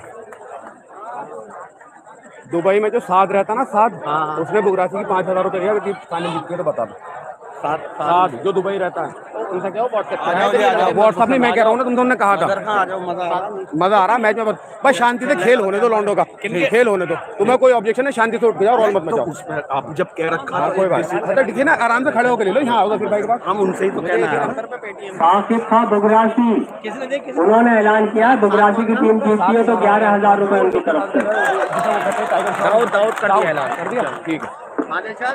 दुबई में जो साथ रहता ना साथ, उसने बुगरासी की पाँच हजार रुपये दिया कि फाइनल जीत के तो बता दो। साथ साथ जो दुबई रहता है उनसे क्या व्हाट्सअप नहीं, मैं कह रहा हूँ ना तुम तुमने कहा था मजा आ रहा मैच में। बस शांति से खेल होने दो, लौंडो का खेल होने दो। तुम्हें कोई ऑब्जेक्शन है? शांति से उठ के जाओ, रोल मत मचाओ। आप जब कह रखा कोई बात नहीं, देखिए ना आराम से खड़े होकर ले लो। यहाँ आओगे फिर भाई के पास, हम उनसे ही तो कहना है। आसिफ था बुगरासी, उन्होंने ऐलान किया बुगरासी की टीम जीतती है तो ग्यारह हजार रुपए उनकी तरफ से। दाऊद दाऊद कर दिया, ठीक है।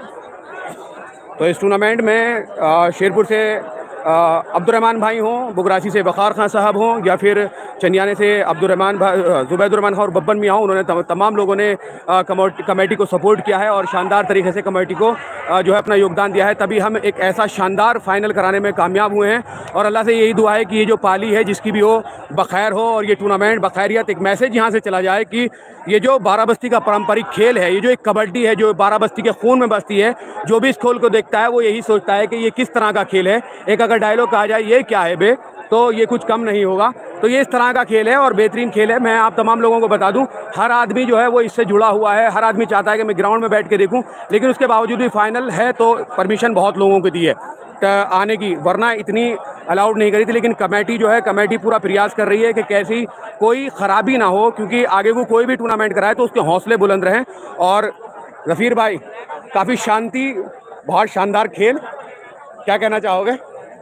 तो इस टूर्नामेंट में शेरपुर से अब्दुर्रहमान भाई हों, बुगरासी से वक़ार खान साहब हों या फिर चंदियाने से अब्दुर्रहमान ज़ुबैदुर्रहमान खान और बब्बन मियाँ हों, उन्होंने तम, तमाम लोगों ने कमेटी को सपोर्ट किया है और शानदार तरीके से कमेटी को जो है अपना योगदान दिया है। तभी हम एक ऐसा शानदार फाइनल कराने में कामयाब हुए हैं और अल्लाह से यही दुआ है कि ये जो पाली है जिसकी भी हो बखैर हो और ये टूर्नामेंट बखैरियत एक मैसेज यहाँ से चला जाए कि ये जो बाराबस्ती का पारंपरिक खेल है, ये जो एक कबड्डी है जो बाराबस्ती के खून में बसती है, जो भी इस खेल को देखता है वो यही सोचता है कि ये किस तरह का खेल है। एक अगर डायलॉग कहा जाए ये क्या है बे, तो ये कुछ कम नहीं होगा। तो ये इस तरह का खेल है और बेहतरीन खेल है। मैं आप तमाम लोगों को बता दूं, हर आदमी जो है वो इससे जुड़ा हुआ है, हर आदमी चाहता है कि मैं ग्राउंड में बैठ के देखूं, लेकिन उसके बावजूद भी फाइनल है तो परमिशन बहुत लोगों को दी है आने की, वरना इतनी अलाउड नहीं करी थी। लेकिन कमेटी जो है कमेटी पूरा प्रयास कर रही है कि कैसी कोई ख़राबी ना हो, क्योंकि आगे को कोई भी टूर्नामेंट कराए तो उसके हौसले बुलंद रहें। और ज़फ़ीर भाई काफ़ी शांति, बहुत शानदार खेल, क्या कहना चाहोगे?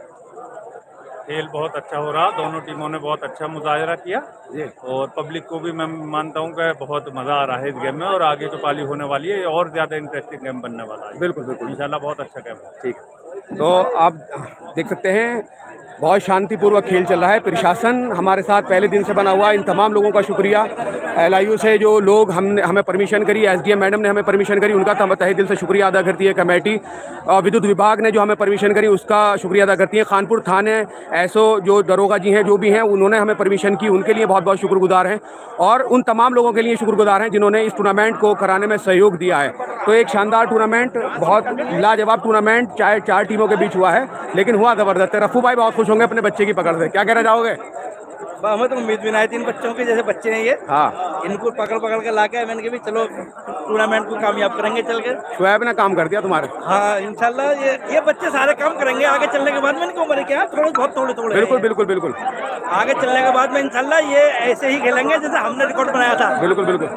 खेल बहुत अच्छा हो रहा, दोनों टीमों ने बहुत अच्छा मुजाहरा किया और पब्लिक को भी मैं मानता हूँ कि बहुत मज़ा आ रहा है इस गेम में और आगे जो पाली होने वाली है और ज़्यादा इंटरेस्टिंग गेम बनने वाला है। बिल्कुल बिल्कुल इंशाल्लाह बहुत अच्छा गेम है। ठीक, तो आप देख सकते हैं बहुत शांतिपूर्वक खेल चल रहा है। प्रशासन हमारे साथ पहले दिन से बना हुआ, इन तमाम लोगों का शुक्रिया। एल आई यू से जो लोग हमने हमें परमिशन करी, एस डी एम मैडम ने हमें परमिशन करी, उनका तहे दिल से शुक्रिया अदा करती है कमेटी। विद्युत विभाग ने जो हमें परमिशन करी उसका शुक्रिया अदा करती है। खानपुर थाने एसओ जो दरोगा जी हैं जो भी हैं उन्होंने हमें परमिशन की, उनके लिए बहुत बहुत शुक्रगुजार हैं। और उन तमाम लोगों के लिए शुक्रगुजार हैं जिन्होंने इस टूर्नामेंट को कराने में सहयोग दिया है। तो एक शानदार टूर्नामेंट, बहुत लाजवाब टूर्नामेंट चाहे चार टीमों के बीच हुआ है, लेकिन हुआ ज़बरदस्त है। रफू भाई बहुत खुश होंगे अपने बच्चे की पकड़ से, क्या कहना चाहोगे? हमें तो उम्मीद भी नहीं थी इन बच्चों के, जैसे बच्चे हैं ये। हाँ, इनको पकड़ पकड़ के लाके मैंने कहा भी चलो टूर्नामेंट को कामयाब करेंगे चल के। शुएब ने काम कर दिया तुम्हारे। हाँ इंशाल्लाह ये ये बच्चे सारे काम करेंगे आगे चलने के बाद। मैंने क्यों बोले क्या थोड़े बहुत थोड़े थोड़े बिल्कुल बिल्कुल बिल्कुल आगे चलने के बाद में इंशाल्लाह ये ऐसे ही खेलेंगे जैसे हमने रिकॉर्ड बनाया था। बिल्कुल बिल्कुल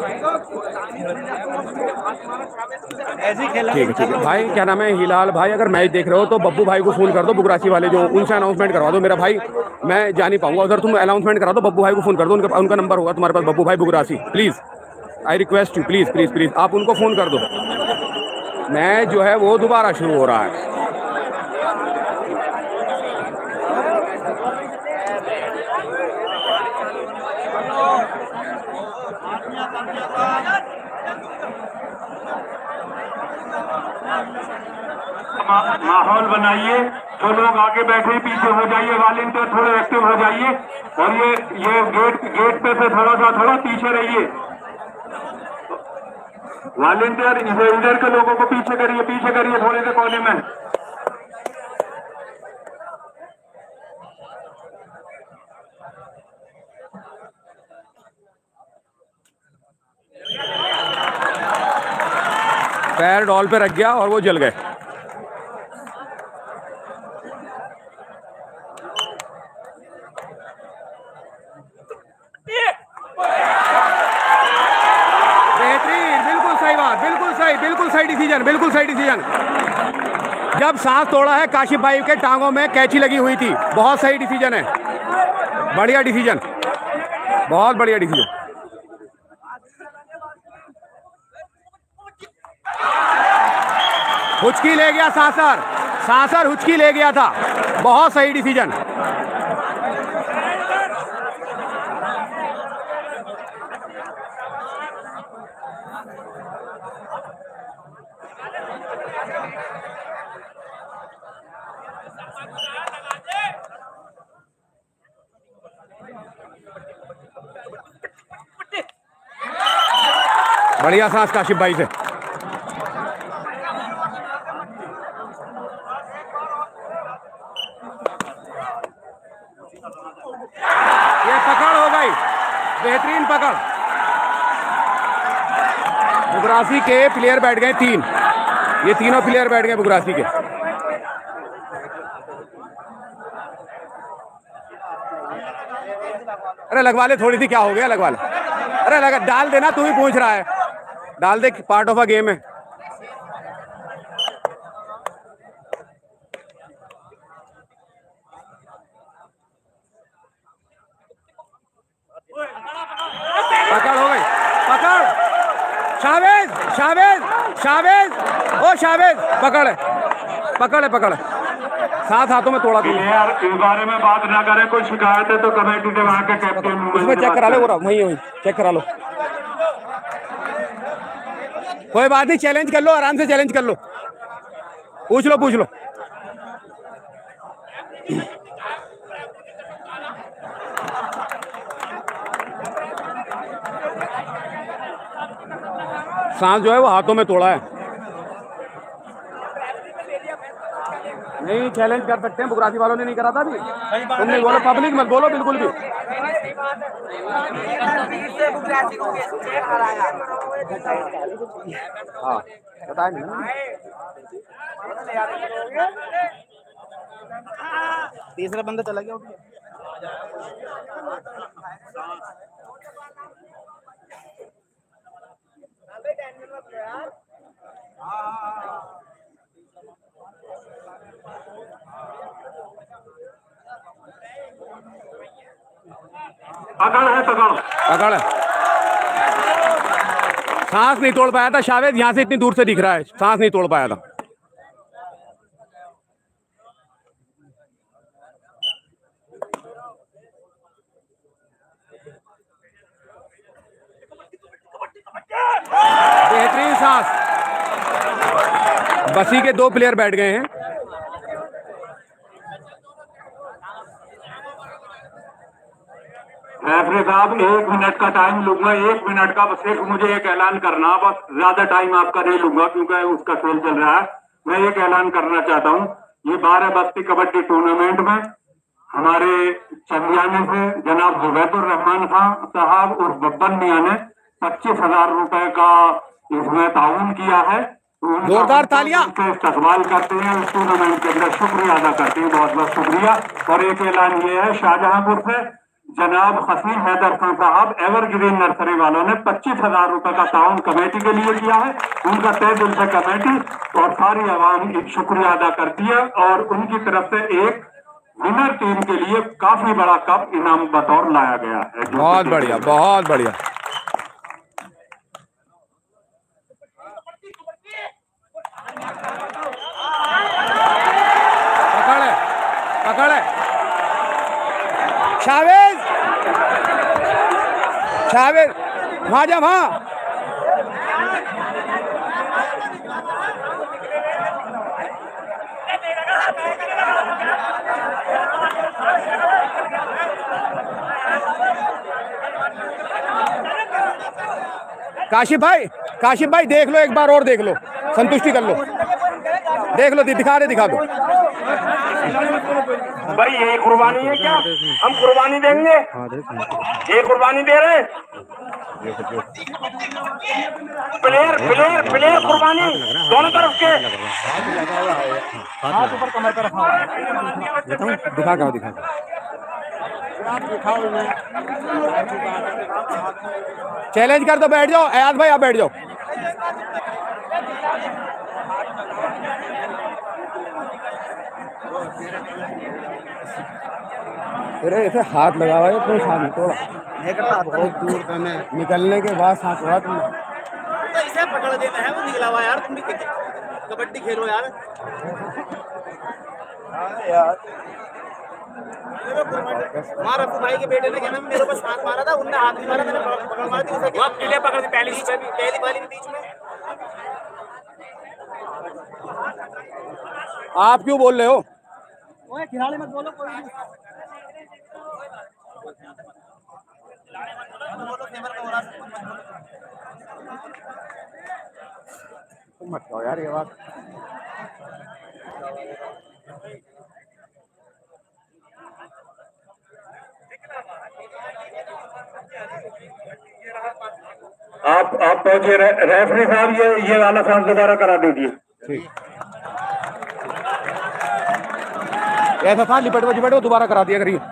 ऐसे ही खेलेंगे ठीक है ठीक है भाई। क्या नाम है हिलाल भाई, अगर मैच देख रहे हो तो बब्बू भाई को फोन कर दो, बुगरासी वाले जो, उनसे अनाउंसमेंट करवा दो। मेरा भाई मैं जा नहीं पाऊंगा उधर, तुम अनाउंसमेंट करा दो, बब्बू भाई को फोन कर दो, उनका उनका नंबर होगा तुम्हारे पास, बब्बू भाई बुगरासी। Please I request you, please please please आप उनको फोन कर दो। मैच जो है वो दोबारा शुरू हो रहा है। माहौल बनाइए, जो लोग आगे बैठे पीछे हो जाइए, वॉलंटियर थोड़े एक्टिव हो जाइए, और ये ये गेट गेट पे से थोड़ा सा थोड़ा पीछे रहिए। वॉलंटियर इधर इधर के लोगों को पीछे करिए, पीछे करिए थोड़े से कोने में। पैर डॉल पे रख गया और वो जल गए। बेहतरीन, बिल्कुल सही बात, बिल्कुल सही, बिल्कुल सही डिसीजन, बिल्कुल सही डिसीजन। जब सांस तोड़ा है काशिफ भाई के टांगों में कैंची लगी हुई थी, बहुत सही डिसीजन है, बढ़िया डिसीजन, बहुत बढ़िया डिसीजन। हुचकी ले गया सासर, सासर हुचकी ले गया था, बहुत सही डिसीजन। बढ़िया सांस काशिफ भाई से। ये पकड़ हो गई, बेहतरीन पकड़। बुगरासी के प्लेयर बैठ गए तीन, ये तीनों प्लेयर बैठ गए बुगरासी के। अरे लगवा ले थोड़ी सी, क्या हो गया, लगवा ले। अरे लगा डाल देना, तू ही पूछ रहा है, डाल दे, पार्ट ऑफ अ गेम है। पकड़ हो गई, पकड़। शावेज, शावेज, शावेज, ओ शावेज, पकड़ है, पकड़ है, पकड़ है। सात हाथों में तोड़ा। यार इस बारे में बात ना करें, कोई शिकायत है तो कमेटी से वहाँ के कैप्टन उसमें चेक करा लो, वो वही वही चेक करा लो, कोई बात नहीं, चैलेंज कर लो, आराम से चैलेंज कर लो, पूछ लो पूछ लो। सांस जो है वो हाथों में तोड़ा है। नहीं चैलेंज कर सकते हैं, बुगरासी वालों ने नहीं करा था अभी, तुमने बोलो, पब्लिक मत बोलो बिल्कुल भी। हाँ बताए नहीं ना। तीसरा बंदा चला गया। पकड़ है, पकड़ पकड़ है। सांस नहीं तोड़ पाया था शावेद, यहाँ से इतनी दूर से दिख रहा है, सांस नहीं तोड़ पाया था। बेहतरीन सांस। बसी के दो प्लेयर बैठ गए हैं। रेफरी साहब एक मिनट का टाइम लूंगा, एक मिनट का, बस एक मुझे एक ऐलान करना, बस ज्यादा टाइम आपका नहीं लूंगा क्योंकि उसका खेल चल रहा है। मैं एक ऐलान करना चाहता हूँ, ये बारह बस्ती कबड्डी टूर्नामेंट में हमारे चंदियाने से जनाब जुबैदुर रहमान खान साहब और बब्बन मियां ने पच्चीस हजार रुपए का इसमें ताउन किया है। जोरदार तालियां से इस्तकबाल करते हैं, उस टूर्नामेंट के अंदर शुक्रिया अदा करते हैं, बहुत बहुत शुक्रिया। और एक ऐलान ये है, शाहजहांपुर से जनाब हसीन हैदर खान साहब एवरग्रीन नर्सरी वालों ने पच्चीस हजार रुपए का ताउन कमेटी के लिए किया है। उनका तय दिल से कमेटी और सारी आवाम एक शुक्रिया अदा करती है और उनकी तरफ से एक विनर टीम के लिए काफी बड़ा कप इनाम बतौर लाया गया है। बहुत बढ़िया, बहुत बढ़िया। पकड़ है, पकड़ है, शावेज, शावेज, वहां जा, वहां। काशिफ भाई, काशिफ भाई देख लो, एक बार और देख लो, संतुष्टि कर लो, देख लो, दिखा दे, दिखा दो भाई। ये कुर्बानी है क्या? हम कुर्बानी देंगे, ये कुर्बानी दे रहे प्लेयर प्लेयर प्लेयर कुर्बानी दोनों तरफ के। हाथ ऊपर कमर पर रखा है, दिखा का दिखा। चैलेंज कर दो, बैठ जाओ अयाज भाई, आप बैठ जाओ। अरे ऐसे हाथ लगा हुआ है तो साथ थोड़ा बहुत दूर करने निकलने के बाद साथ थोड़ा तुम तो इसे पकड़ देना है, वो निकला हुआ यार। तुम भी कबड्डी खेलो यार। यार रफू भाई के बेटे ने कहना मेरे को हाथ मारा था, उनने हाथ नहीं मारा, मैंने पकड़ मार दी। उसे पहले पकड़ दी, पहली पहली वाली बीच में। आप क्यों बोल रहे हो? ओए खिलाड़ी मत बोलो, कोई नहीं मत कहो यार ये बात। आप आप पहुंचे, रेफरी साहब ये ये वाला सांस दोबारा करा दीजिए। ठीक, ऐसा था, लिपट वो लिपट वो दोबारा करा दिया करिए।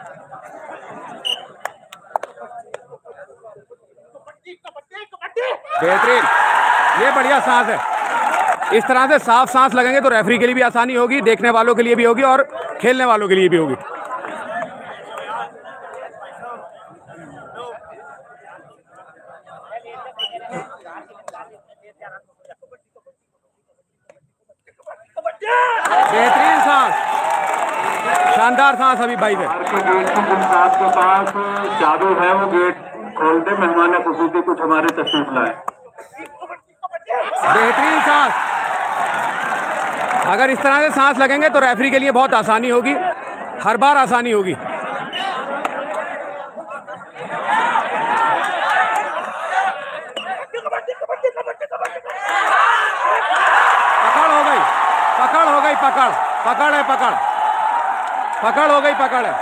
बेहतरीन, ये बढ़िया सांस है। इस तरह से साफ सांस लगेंगे तो रेफरी के लिए भी आसानी होगी, देखने वालों के लिए भी होगी और खेलने वालों के लिए भी होगी। बेहतरीन सांस, शानदार सांस अभी भाई है। के पास जादू है, वो गेट खोलते मेहमान खुसूसी कुछ हमारे तशरीफ लाए। बेहतरीन सांस, अगर इस तरह से सांस लगेंगे तो रेफरी के लिए बहुत आसानी होगी, हर बार आसानी होगी। पकड़ हो गई, पकड़ हो गई, पकड़ पकड़ है, पकड़ पकड़ हो गई, पकड़ है,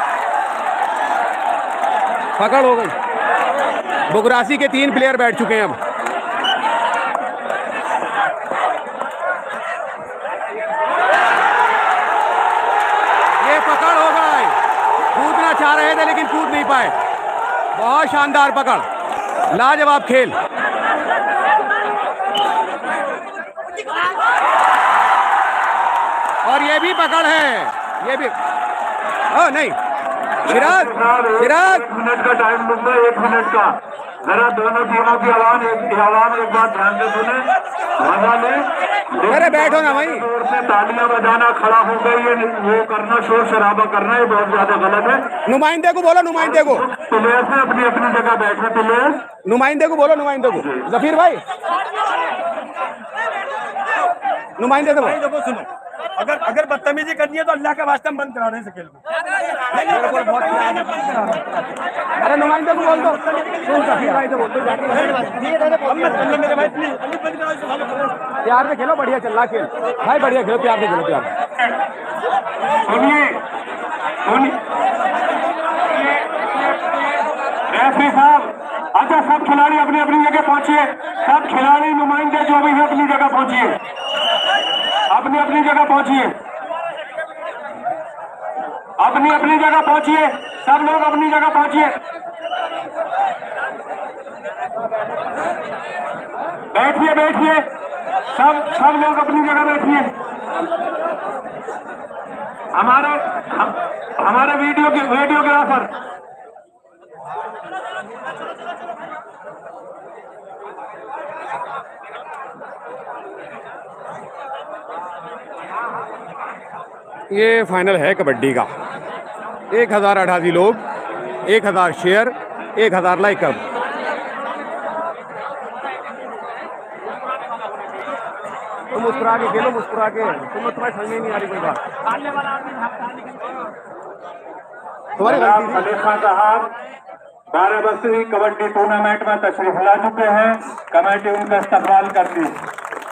पकड़ हो गई। बुगरासी के तीन प्लेयर बैठ चुके हैं अब। ये पकड़ हो गई, कूदना चाह रहे थे लेकिन कूद नहीं पाए। बहुत शानदार पकड़, लाजवाब खेल। और ये भी पकड़ है, ये भी ओ नहीं, चिराग चिराग एक मिनट का टाइम लूंगा, एक मिनट का। जरा दोनों टीमों की आवाज एक आवाज एक बार ध्यान से सुने, मजा ले। अरे बैठो ना भाई, जोर से तालियां बजाना, खड़ा हो गई, ये वो करना, शोर शराबा करना, ये बहुत ज्यादा गलत है। नुमाइंदे को बोलो, नुमाइंदे को, प्लेयर से अपनी अपनी जगह बैठे प्लेयर। नुमाइंदे को बोलो, नुमाइंदे को, जफीर भाई नुमाइंदे से बोलो। देखो सुनो, अगर अगर बदतमीजी करनी है तो अल्लाह के वास्ते हम बंद करा रहे हैं खेल को। अरे नुमाइंदे को बोल दो, जफीर भाई से बोल दो, प्यार से खेलो, बढ़िया चल रहा खेल भाई, बढ़िया खेलो, प्यार से खेलो, प्यार से। सुनिए सुनिए पहुंचिए, अपनी अपनी जगह पहुंचिए, सब लोग अपनी जगह पहुंचिए, बैठिए बैठिए, सब सब लोग अपनी जगह बैठिए। हमारे हम, हमारे वीडियो के वीडियोग्राफर ये फाइनल है कबड्डी का। एक हज़ार अठासी लोग, एक हज़ार शेयर, एक हज़ार लाइक कर। तुम मुस्कुरा के खेलो, मुस्कुरा के, तुम तुम्हारी समझ में नहीं आ रही कोई बात। तुम्हारी जनाब अली खान साहब बारह बरसी कबड्डी टूर्नामेंट में तशरीफ ला चुके हैं, कमेटी उनका इस्तकबाल करती है।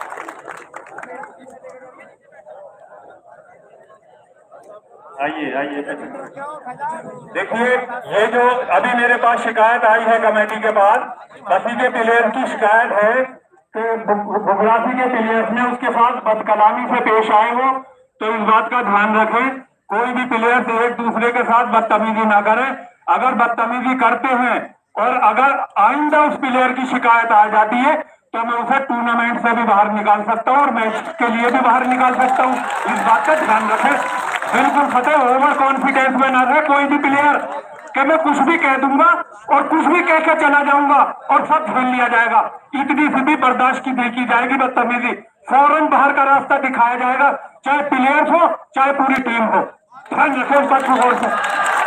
आइए आइए, देखिए ये जो अभी मेरे पास शिकायत आई है कमेटी के बाद, बसी के प्लेयर की शिकायत है कि बुगरासी के प्लेयर्स ने उसके साथ बदकलामी से पेश आए हो, तो इस बात का ध्यान रखें, कोई भी प्लेयर एक दूसरे के साथ बदतमीजी ना करे। अगर बदतमीजी करते हैं और अगर आइंदा उस प्लेयर की शिकायत आ जाती है तो मैं उसे टूर्नामेंट से भी बाहर निकाल सकता हूँ और मैच के लिए भी बाहर निकाल सकता हूँ। इस बात का ध्यान रखें। बिल्कुल फतेह, ओवर कॉन्फिडेंस में ना रहे कोई भी प्लेयर कि मैं कुछ भी कह दूंगा और कुछ भी कह के चला जाऊंगा और सब झेल लिया जाएगा। इतनी सी भी बर्दाश्त की देखी जाएगी बदतमीजी, फौरन बाहर का रास्ता दिखाया जाएगा, चाहे प्लेयर्स हो चाहे पूरी टीम हो। ध्यान रखें पक्ष गौर से।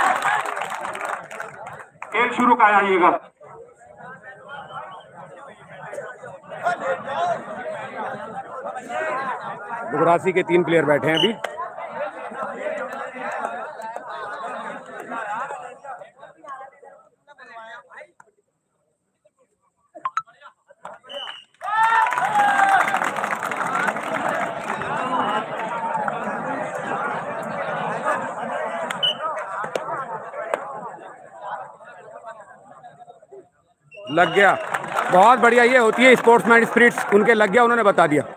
खेल शुरू कर आइएगा। बुगरासी के तीन प्लेयर बैठे हैं अभी। लग गया, बहुत बढ़िया। ये होती है स्पोर्ट्समैन स्पिरिट्स, उनके लग गया, उन्होंने बता दिया।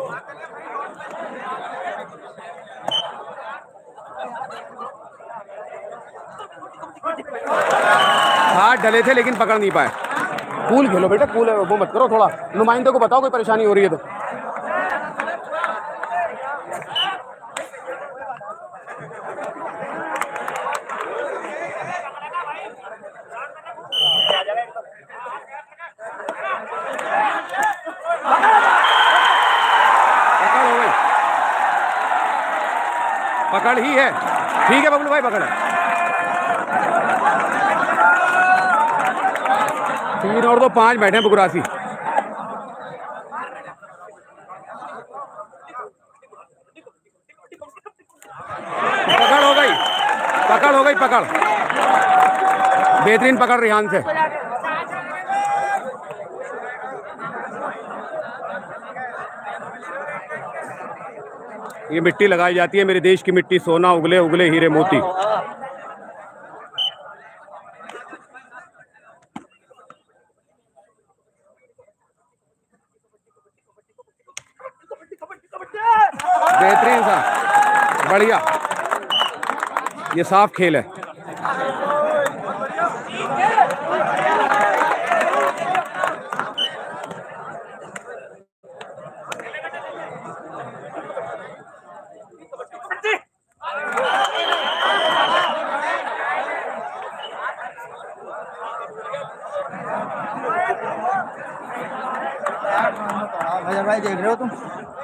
हाथ डले थे लेकिन पकड़ नहीं पाए। कूल खेलो बेटा, कूल है, वो मत करो, थोड़ा नुमाइंदे को बताओ कोई परेशानी हो रही है तो। पकड़ ही है, ठीक है बबलू भाई, पकड़ है। तीन और दो पांच बैठे हैं बुगरासी। पकड़ हो गई, पकड़ हो गई, पकड़ बेहतरीन पकड़ रिहान से। ये मिट्टी लगाई जाती है, मेरे देश की मिट्टी, सोना उगले उगले हीरे मोती। बेहतरीन सा, बढ़िया, ये साफ खेल है। भाई देख रहे हो तुम?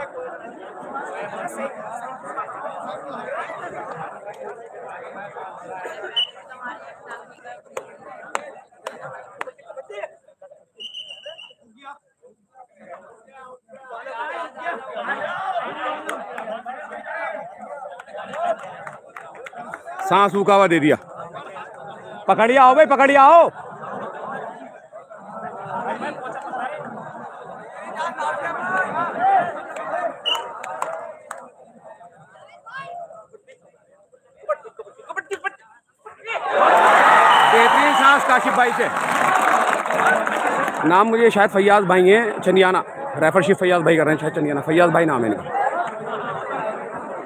सांस सूखा हुआ दे दिया। पकड़िया आओ भाई, पकड़िया आओ। बेहतरीन सांस काशिफ भाई से। नाम मुझे शायद फैयाज भाई हैं, चंदियाना, रेफरशिप फैयाज भाई कर रहे हैं शायद, चंदियाना फैयाज भाई नाम है इनका।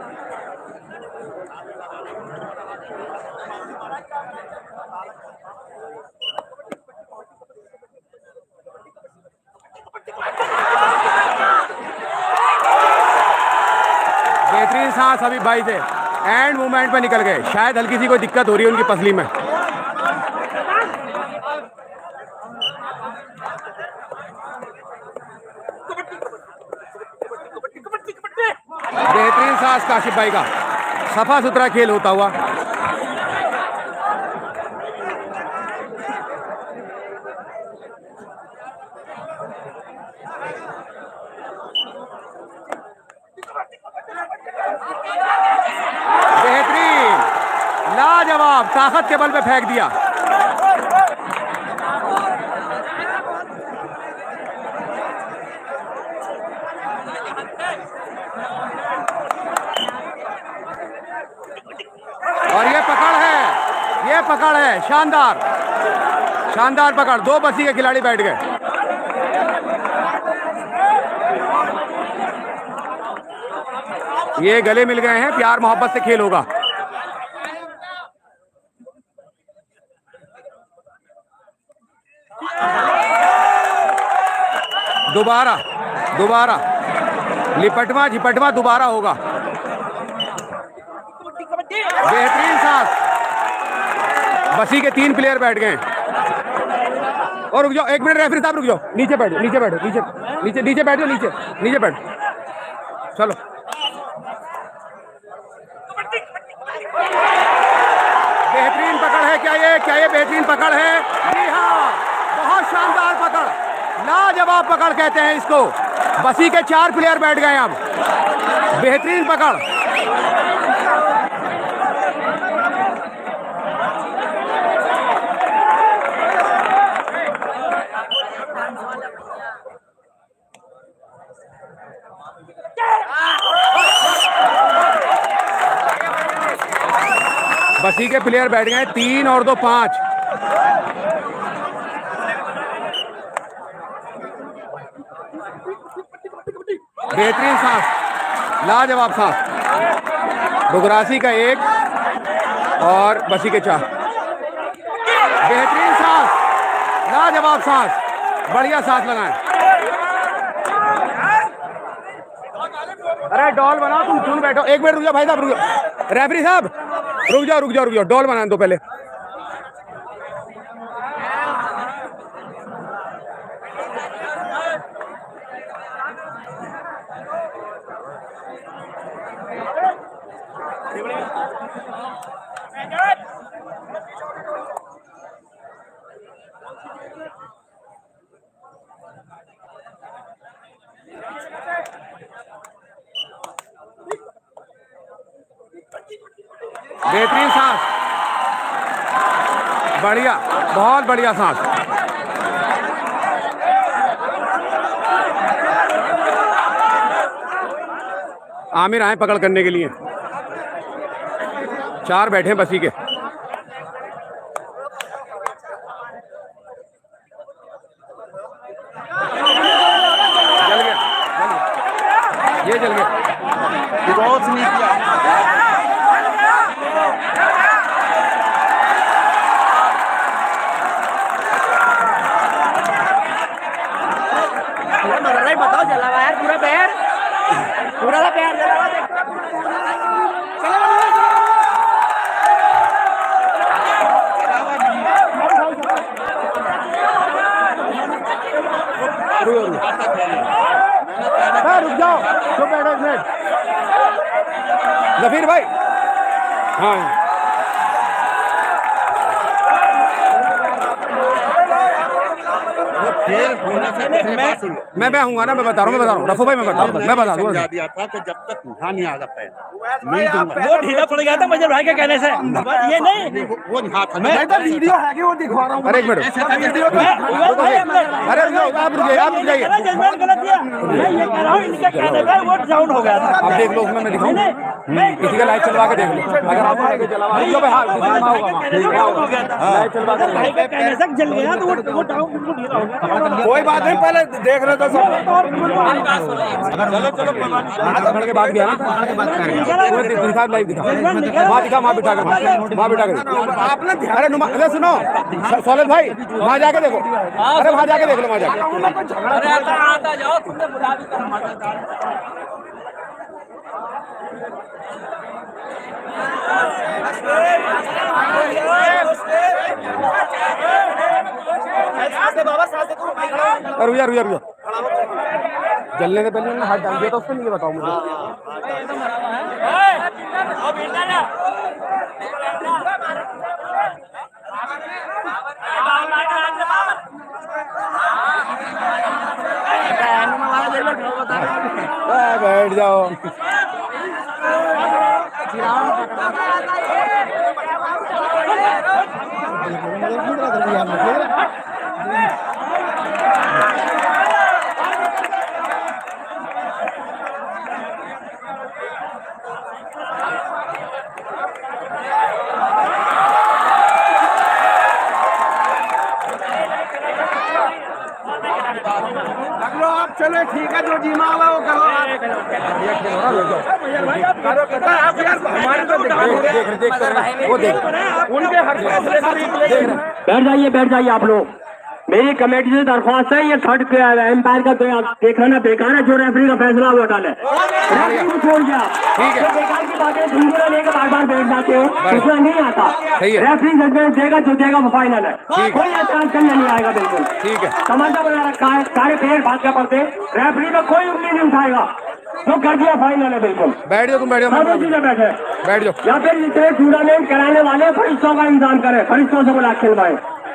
सांस हबीब भाई से, एंड मूवमेंट पे निकल गए। शायद हल्की सी कोई दिक्कत हो रही है उनकी पसली में। बेहतरीन सांस काशिफ भाई का, सफा सुथरा खेल होता हुआ। बेहतरीन, लाजवाब, ताकत के बल पे फेंक दिया। और ये पकड़ है, ये पकड़ है, शानदार शानदार पकड़। दो बसी के खिलाड़ी बैठ गए। ये गले मिल गए हैं, प्यार मोहब्बत से खेल होगा। दोबारा दोबारा लिपटवा झिपटवा दोबारा होगा। बेहतरीन सांस, बसी के तीन प्लेयर बैठ गए। और रुक जाओ एक मिनट, रेफरी साहब रुक जाओ, नीचे बैठो नीचे बैठो नीचे नीचे नीचे बैठो नीचे नीचे बैठो। चलो बेहतरीन पकड़ है क्या ये? क्या ये बेहतरीन पकड़ है? जी हाँ, बहुत शानदार पकड़, लाजवाब पकड़ कहते हैं इसको। बसी के चार प्लेयर बैठ गए अब। बेहतरीन पकड़। बसी के प्लेयर बैठ गए, तीन और दो पांच। बेहतरीन सांस, लाजवाब सांस। डुगरासी का एक और बसी के चार। बेहतरीन सांस, लाजवाब सांस, बढ़िया सांस लगाएं। अरे डॉल बनाओ, तुम सुन बैठो। एक मिनट रुक जाओ भाई साहब, रुक जाओ रेफरी साहब, रुक जाओ रुक जाओ रुक जाओ डॉल बनाने दो पहले। बेहतरीन सांस, बढ़िया, बहुत बढ़िया सांस। आमिर आए पकड़ करने के लिए। चार बैठे बसी के। जल गया, ये जल गया, बहुत नहीं किया। बताओ जला हुआ है पूरा पैर, पूरा का पैर जला हुआ। रुक जाओ, चुप बैठो एक मिनट। जफीर भाई, हाँ मैं मैं मैं हूँ ना, मैं बता रहा हूँ मैं बता रहा हूँ रफू भाई, मैं बता रहा हूँ मैं बता दूँगा दिया था कि जब तक यहाँ नहीं आ सकता नहीं दूंगा। वो ढीला पड़ गया था मजर भाई के कहने से, ये नहीं वो यहाँ था। मैं तो वीडियो है कि वो दिखा रहा हूँ। अरे एक मिनट, अरे आप रुक जाइए, आप रुक जाइए। जजमेंट गलत दिया, मैं ये कह रहा हूँ इनके कहने पे वो डाउन हो गया था। अब देख लो, उसमें मैं दिखाऊँ, किसी का लाइव चलवा के देख लो। अगर आप लाइव चलवा जल गया तो वो डाउन बिल्कुल ढीला हो गया। कोई बात नहीं, पहले देख रहे तो सब। चलो चलो पकड़ के बात किया ना, दिखा लाइव दिखा, वहाँ दिखा, वहाँ बिठा कर, वहाँ बिठा कर आपने। अरे अरे सुनो सोलह भाई, वहाँ जाके देखो। अरे वहाँ जाके देख लो, वहाँ जाके। रुया रुया रुया जलने से पहले हाथ डाल दिया था उसने, नहीं बताओ मुझे। बैठ जाओ। चलो ठीक है, जो जी मांगा वो करो। वो देख उनके हर फैसले बैठ जाइए बैठ जाइए आप लोग। मेरी कमेटी से दरख्वास्त है, ये थर्ड एम्पायर का देखना बेकार है, जो रेफरी का फैसला वो डाले। रेफरी को छोड़ दिया, ठीक है। बेकार की बातें झुंझुना लेकर बार बार बैठ जाते हो, उसमें नहीं आता। रेफरी जजमेंट देगा, जो देगा वो फाइनल है, कोई ऐसा करने नहीं आएगा। बिल्कुल ठीक है। तमाशा बना रखा है, सारे प्लेयर भाग के पड़ते, रेफरी में कोई उंगली नहीं उठाएगा, जो कर दिया फाइनल है। बिल्कुल बैठ जाओ, तुम बैठ जाओ, बैठे बैठ जाओ। या फिर जितने टूर्नामेंट कराने वाले फरिश्तों का इंतजाम करें, फरिश्तों से बुला खिलवाए।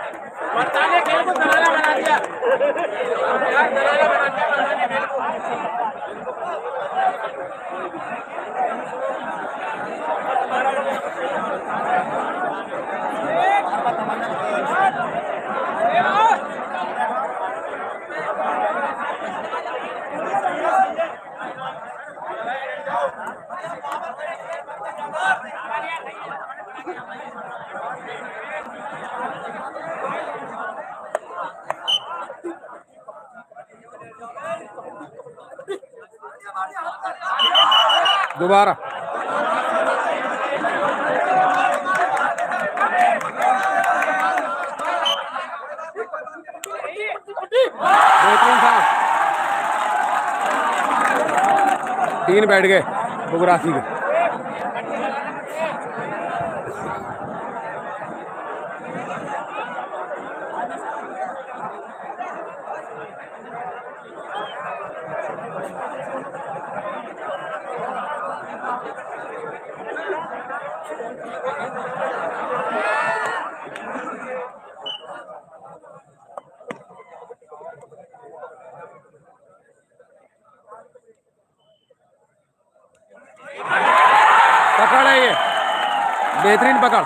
दोबारा बेहतरीन था। तीन बैठ गए बुगरासी के। पकड़ है ये, बेहतरीन पकड़।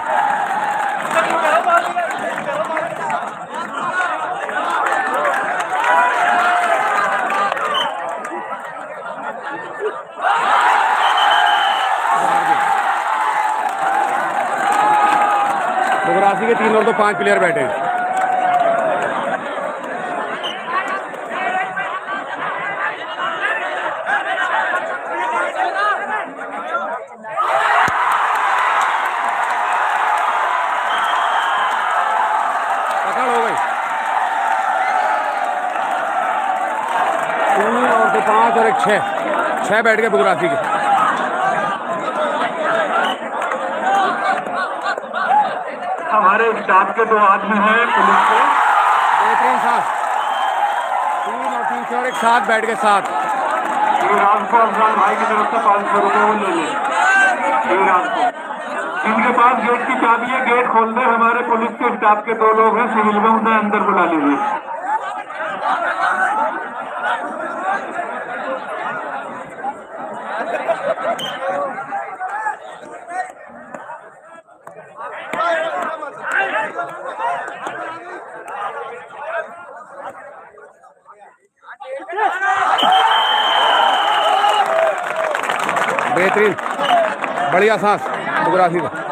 बुगरासी के तीन और तो पांच प्लेयर बैठे हैं। पांच और एक छह छह बैठ गए बुगरासी के। हमारे स्टाफ के दो आदमी हैं पुलिस के, बेहतरीन साथ तीन और तीन छह और एक साथ बैठ गए साथ। राज को अफजान भाई की तरफ से पाँच सौ रुपये वो ले लें। राज को जिनके पास गेट की चाबी है गेट खोल दे। हमारे पुलिस के स्टाफ के दो लोग हैं सिविल में, उन्हें अंदर बुला लीजिए। बेहतरीन बढ़िया सांस बुगरासी का।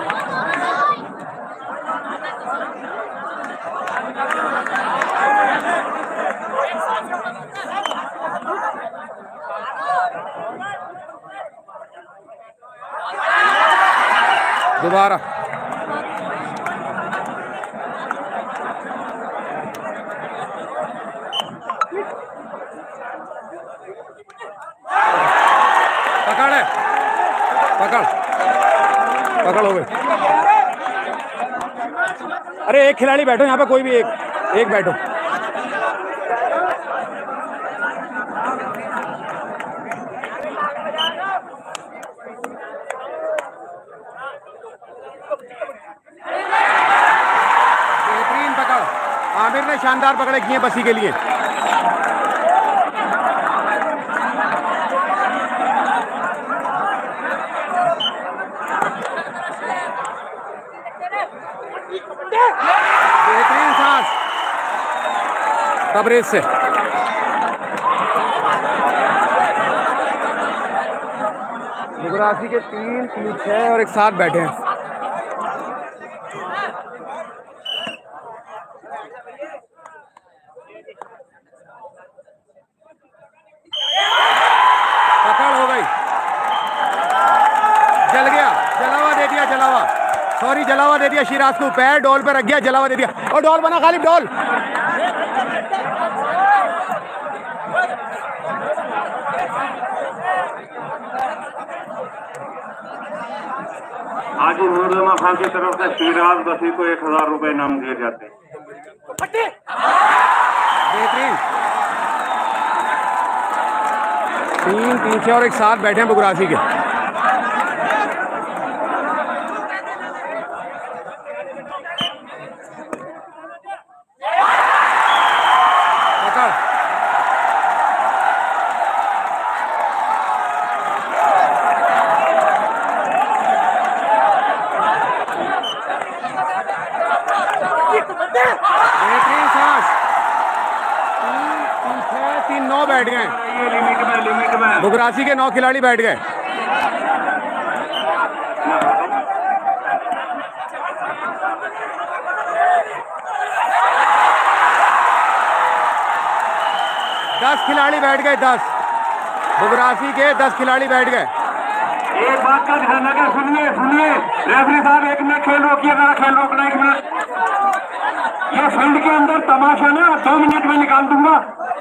दोबारा पकड़ है। पकड़ पकड़ हो गई। अरे एक खिलाड़ी बैठो यहाँ पे, कोई भी एक एक बैठो। बेहतरीन पकड़, आमिर ने शानदार पकड़े किए बसी के लिए। बेहतरीन सांस तबरेज से। बुगरासी के तीन तीन छह और एक साथ बैठे हैं। पकड़ हो गई, जल गया, जलावा दे दिया, जलावा सॉरी जलावा दे दिया शिराज को। पैर डोल पे रख गया, जलावा दे दिया और डोल बना खाली डोल। आज नूरुल्लाह खान की तरफ से शिराज बसी को एक हजार रुपए इनाम दिए जाते हैं। बेहतरीन तीन तीन छह और एक साथ बैठे हैं बुगरासी के। पकड़ बेहतरीन सांस। तीन तीन छह तीन नौ बैठ गए। लिमिट में लिमिट में बुगरासी के नौ खिलाड़ी बैठ गए। दस खिलाड़ी बैठ गए, दस बुगरासी के दस खिलाड़ी बैठ गए। एक बात का ध्यान रखें, सुनिए सुनिए रेफरी साहब, एक मिनट खेल रोकिएगा, खेल रोकना एक मिनट। ये फील्ड के अंदर तमाशा ना दो मिनट में निकाल दूंगा।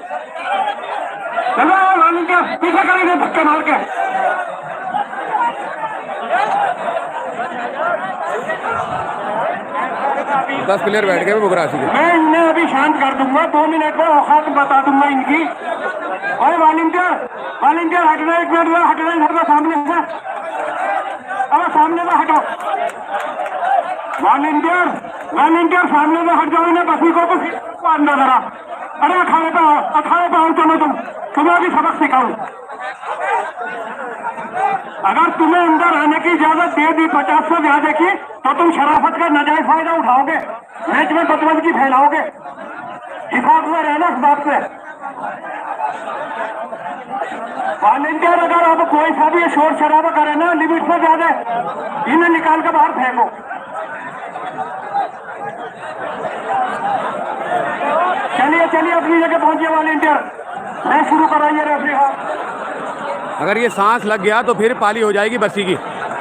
चलो वाली के पीछे करेंगे धक्के मार के। दस प्लेयर बैठ गए बुगरासी के। मैं इन्हें अभी शांत कर दूंगा, दो मिनट में औकात बता दूंगा इनकी। और वॉलंटियर वॉलंटियर हटना, एक मिनट में हटना, हटना सामने से, अब सामने से हटो। वॉलंटियर वॉलंटियर सामने से हट जाओ, इन्हें बसी को तो अंदर जरा। अरे अखाड़े पे आओ, अखाड़े पे आओ, चलो तुम तुम्हें भी सबक सिखाऊं। अगर तुम्हें अंदर आने की इजाजत दे दी पचास से ज्यादा की, तो तुम शराफत का नाजायज फायदा उठाओगे, मैच में बदमजगी फैलाओगे। हिफाजत में रहना इस बात से। वॉलंटियर अगर अब कोई सा भी शोर शराबा करे ना लिमिट से ज्यादा, इन्हें निकाल के बाहर फेंको। चलिए चलिए अपनी जगह पहुंचिए वॉलंटियर, मैं शुरू कराइए रेफरी साहब। अगर ये सांस लग गया तो फिर पाली हो जाएगी बसी की।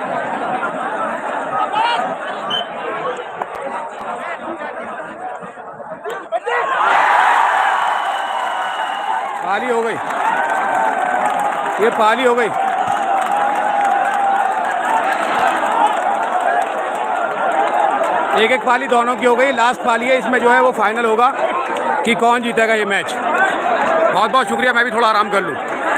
पाली हो गई, ये पाली हो गई। एक एक पाली दोनों की हो गई, लास्ट पाली है, इसमें जो है वो फाइनल होगा कि कौन जीतेगा ये मैच। बहुत बहुत शुक्रिया, मैं भी थोड़ा आराम कर लूँ।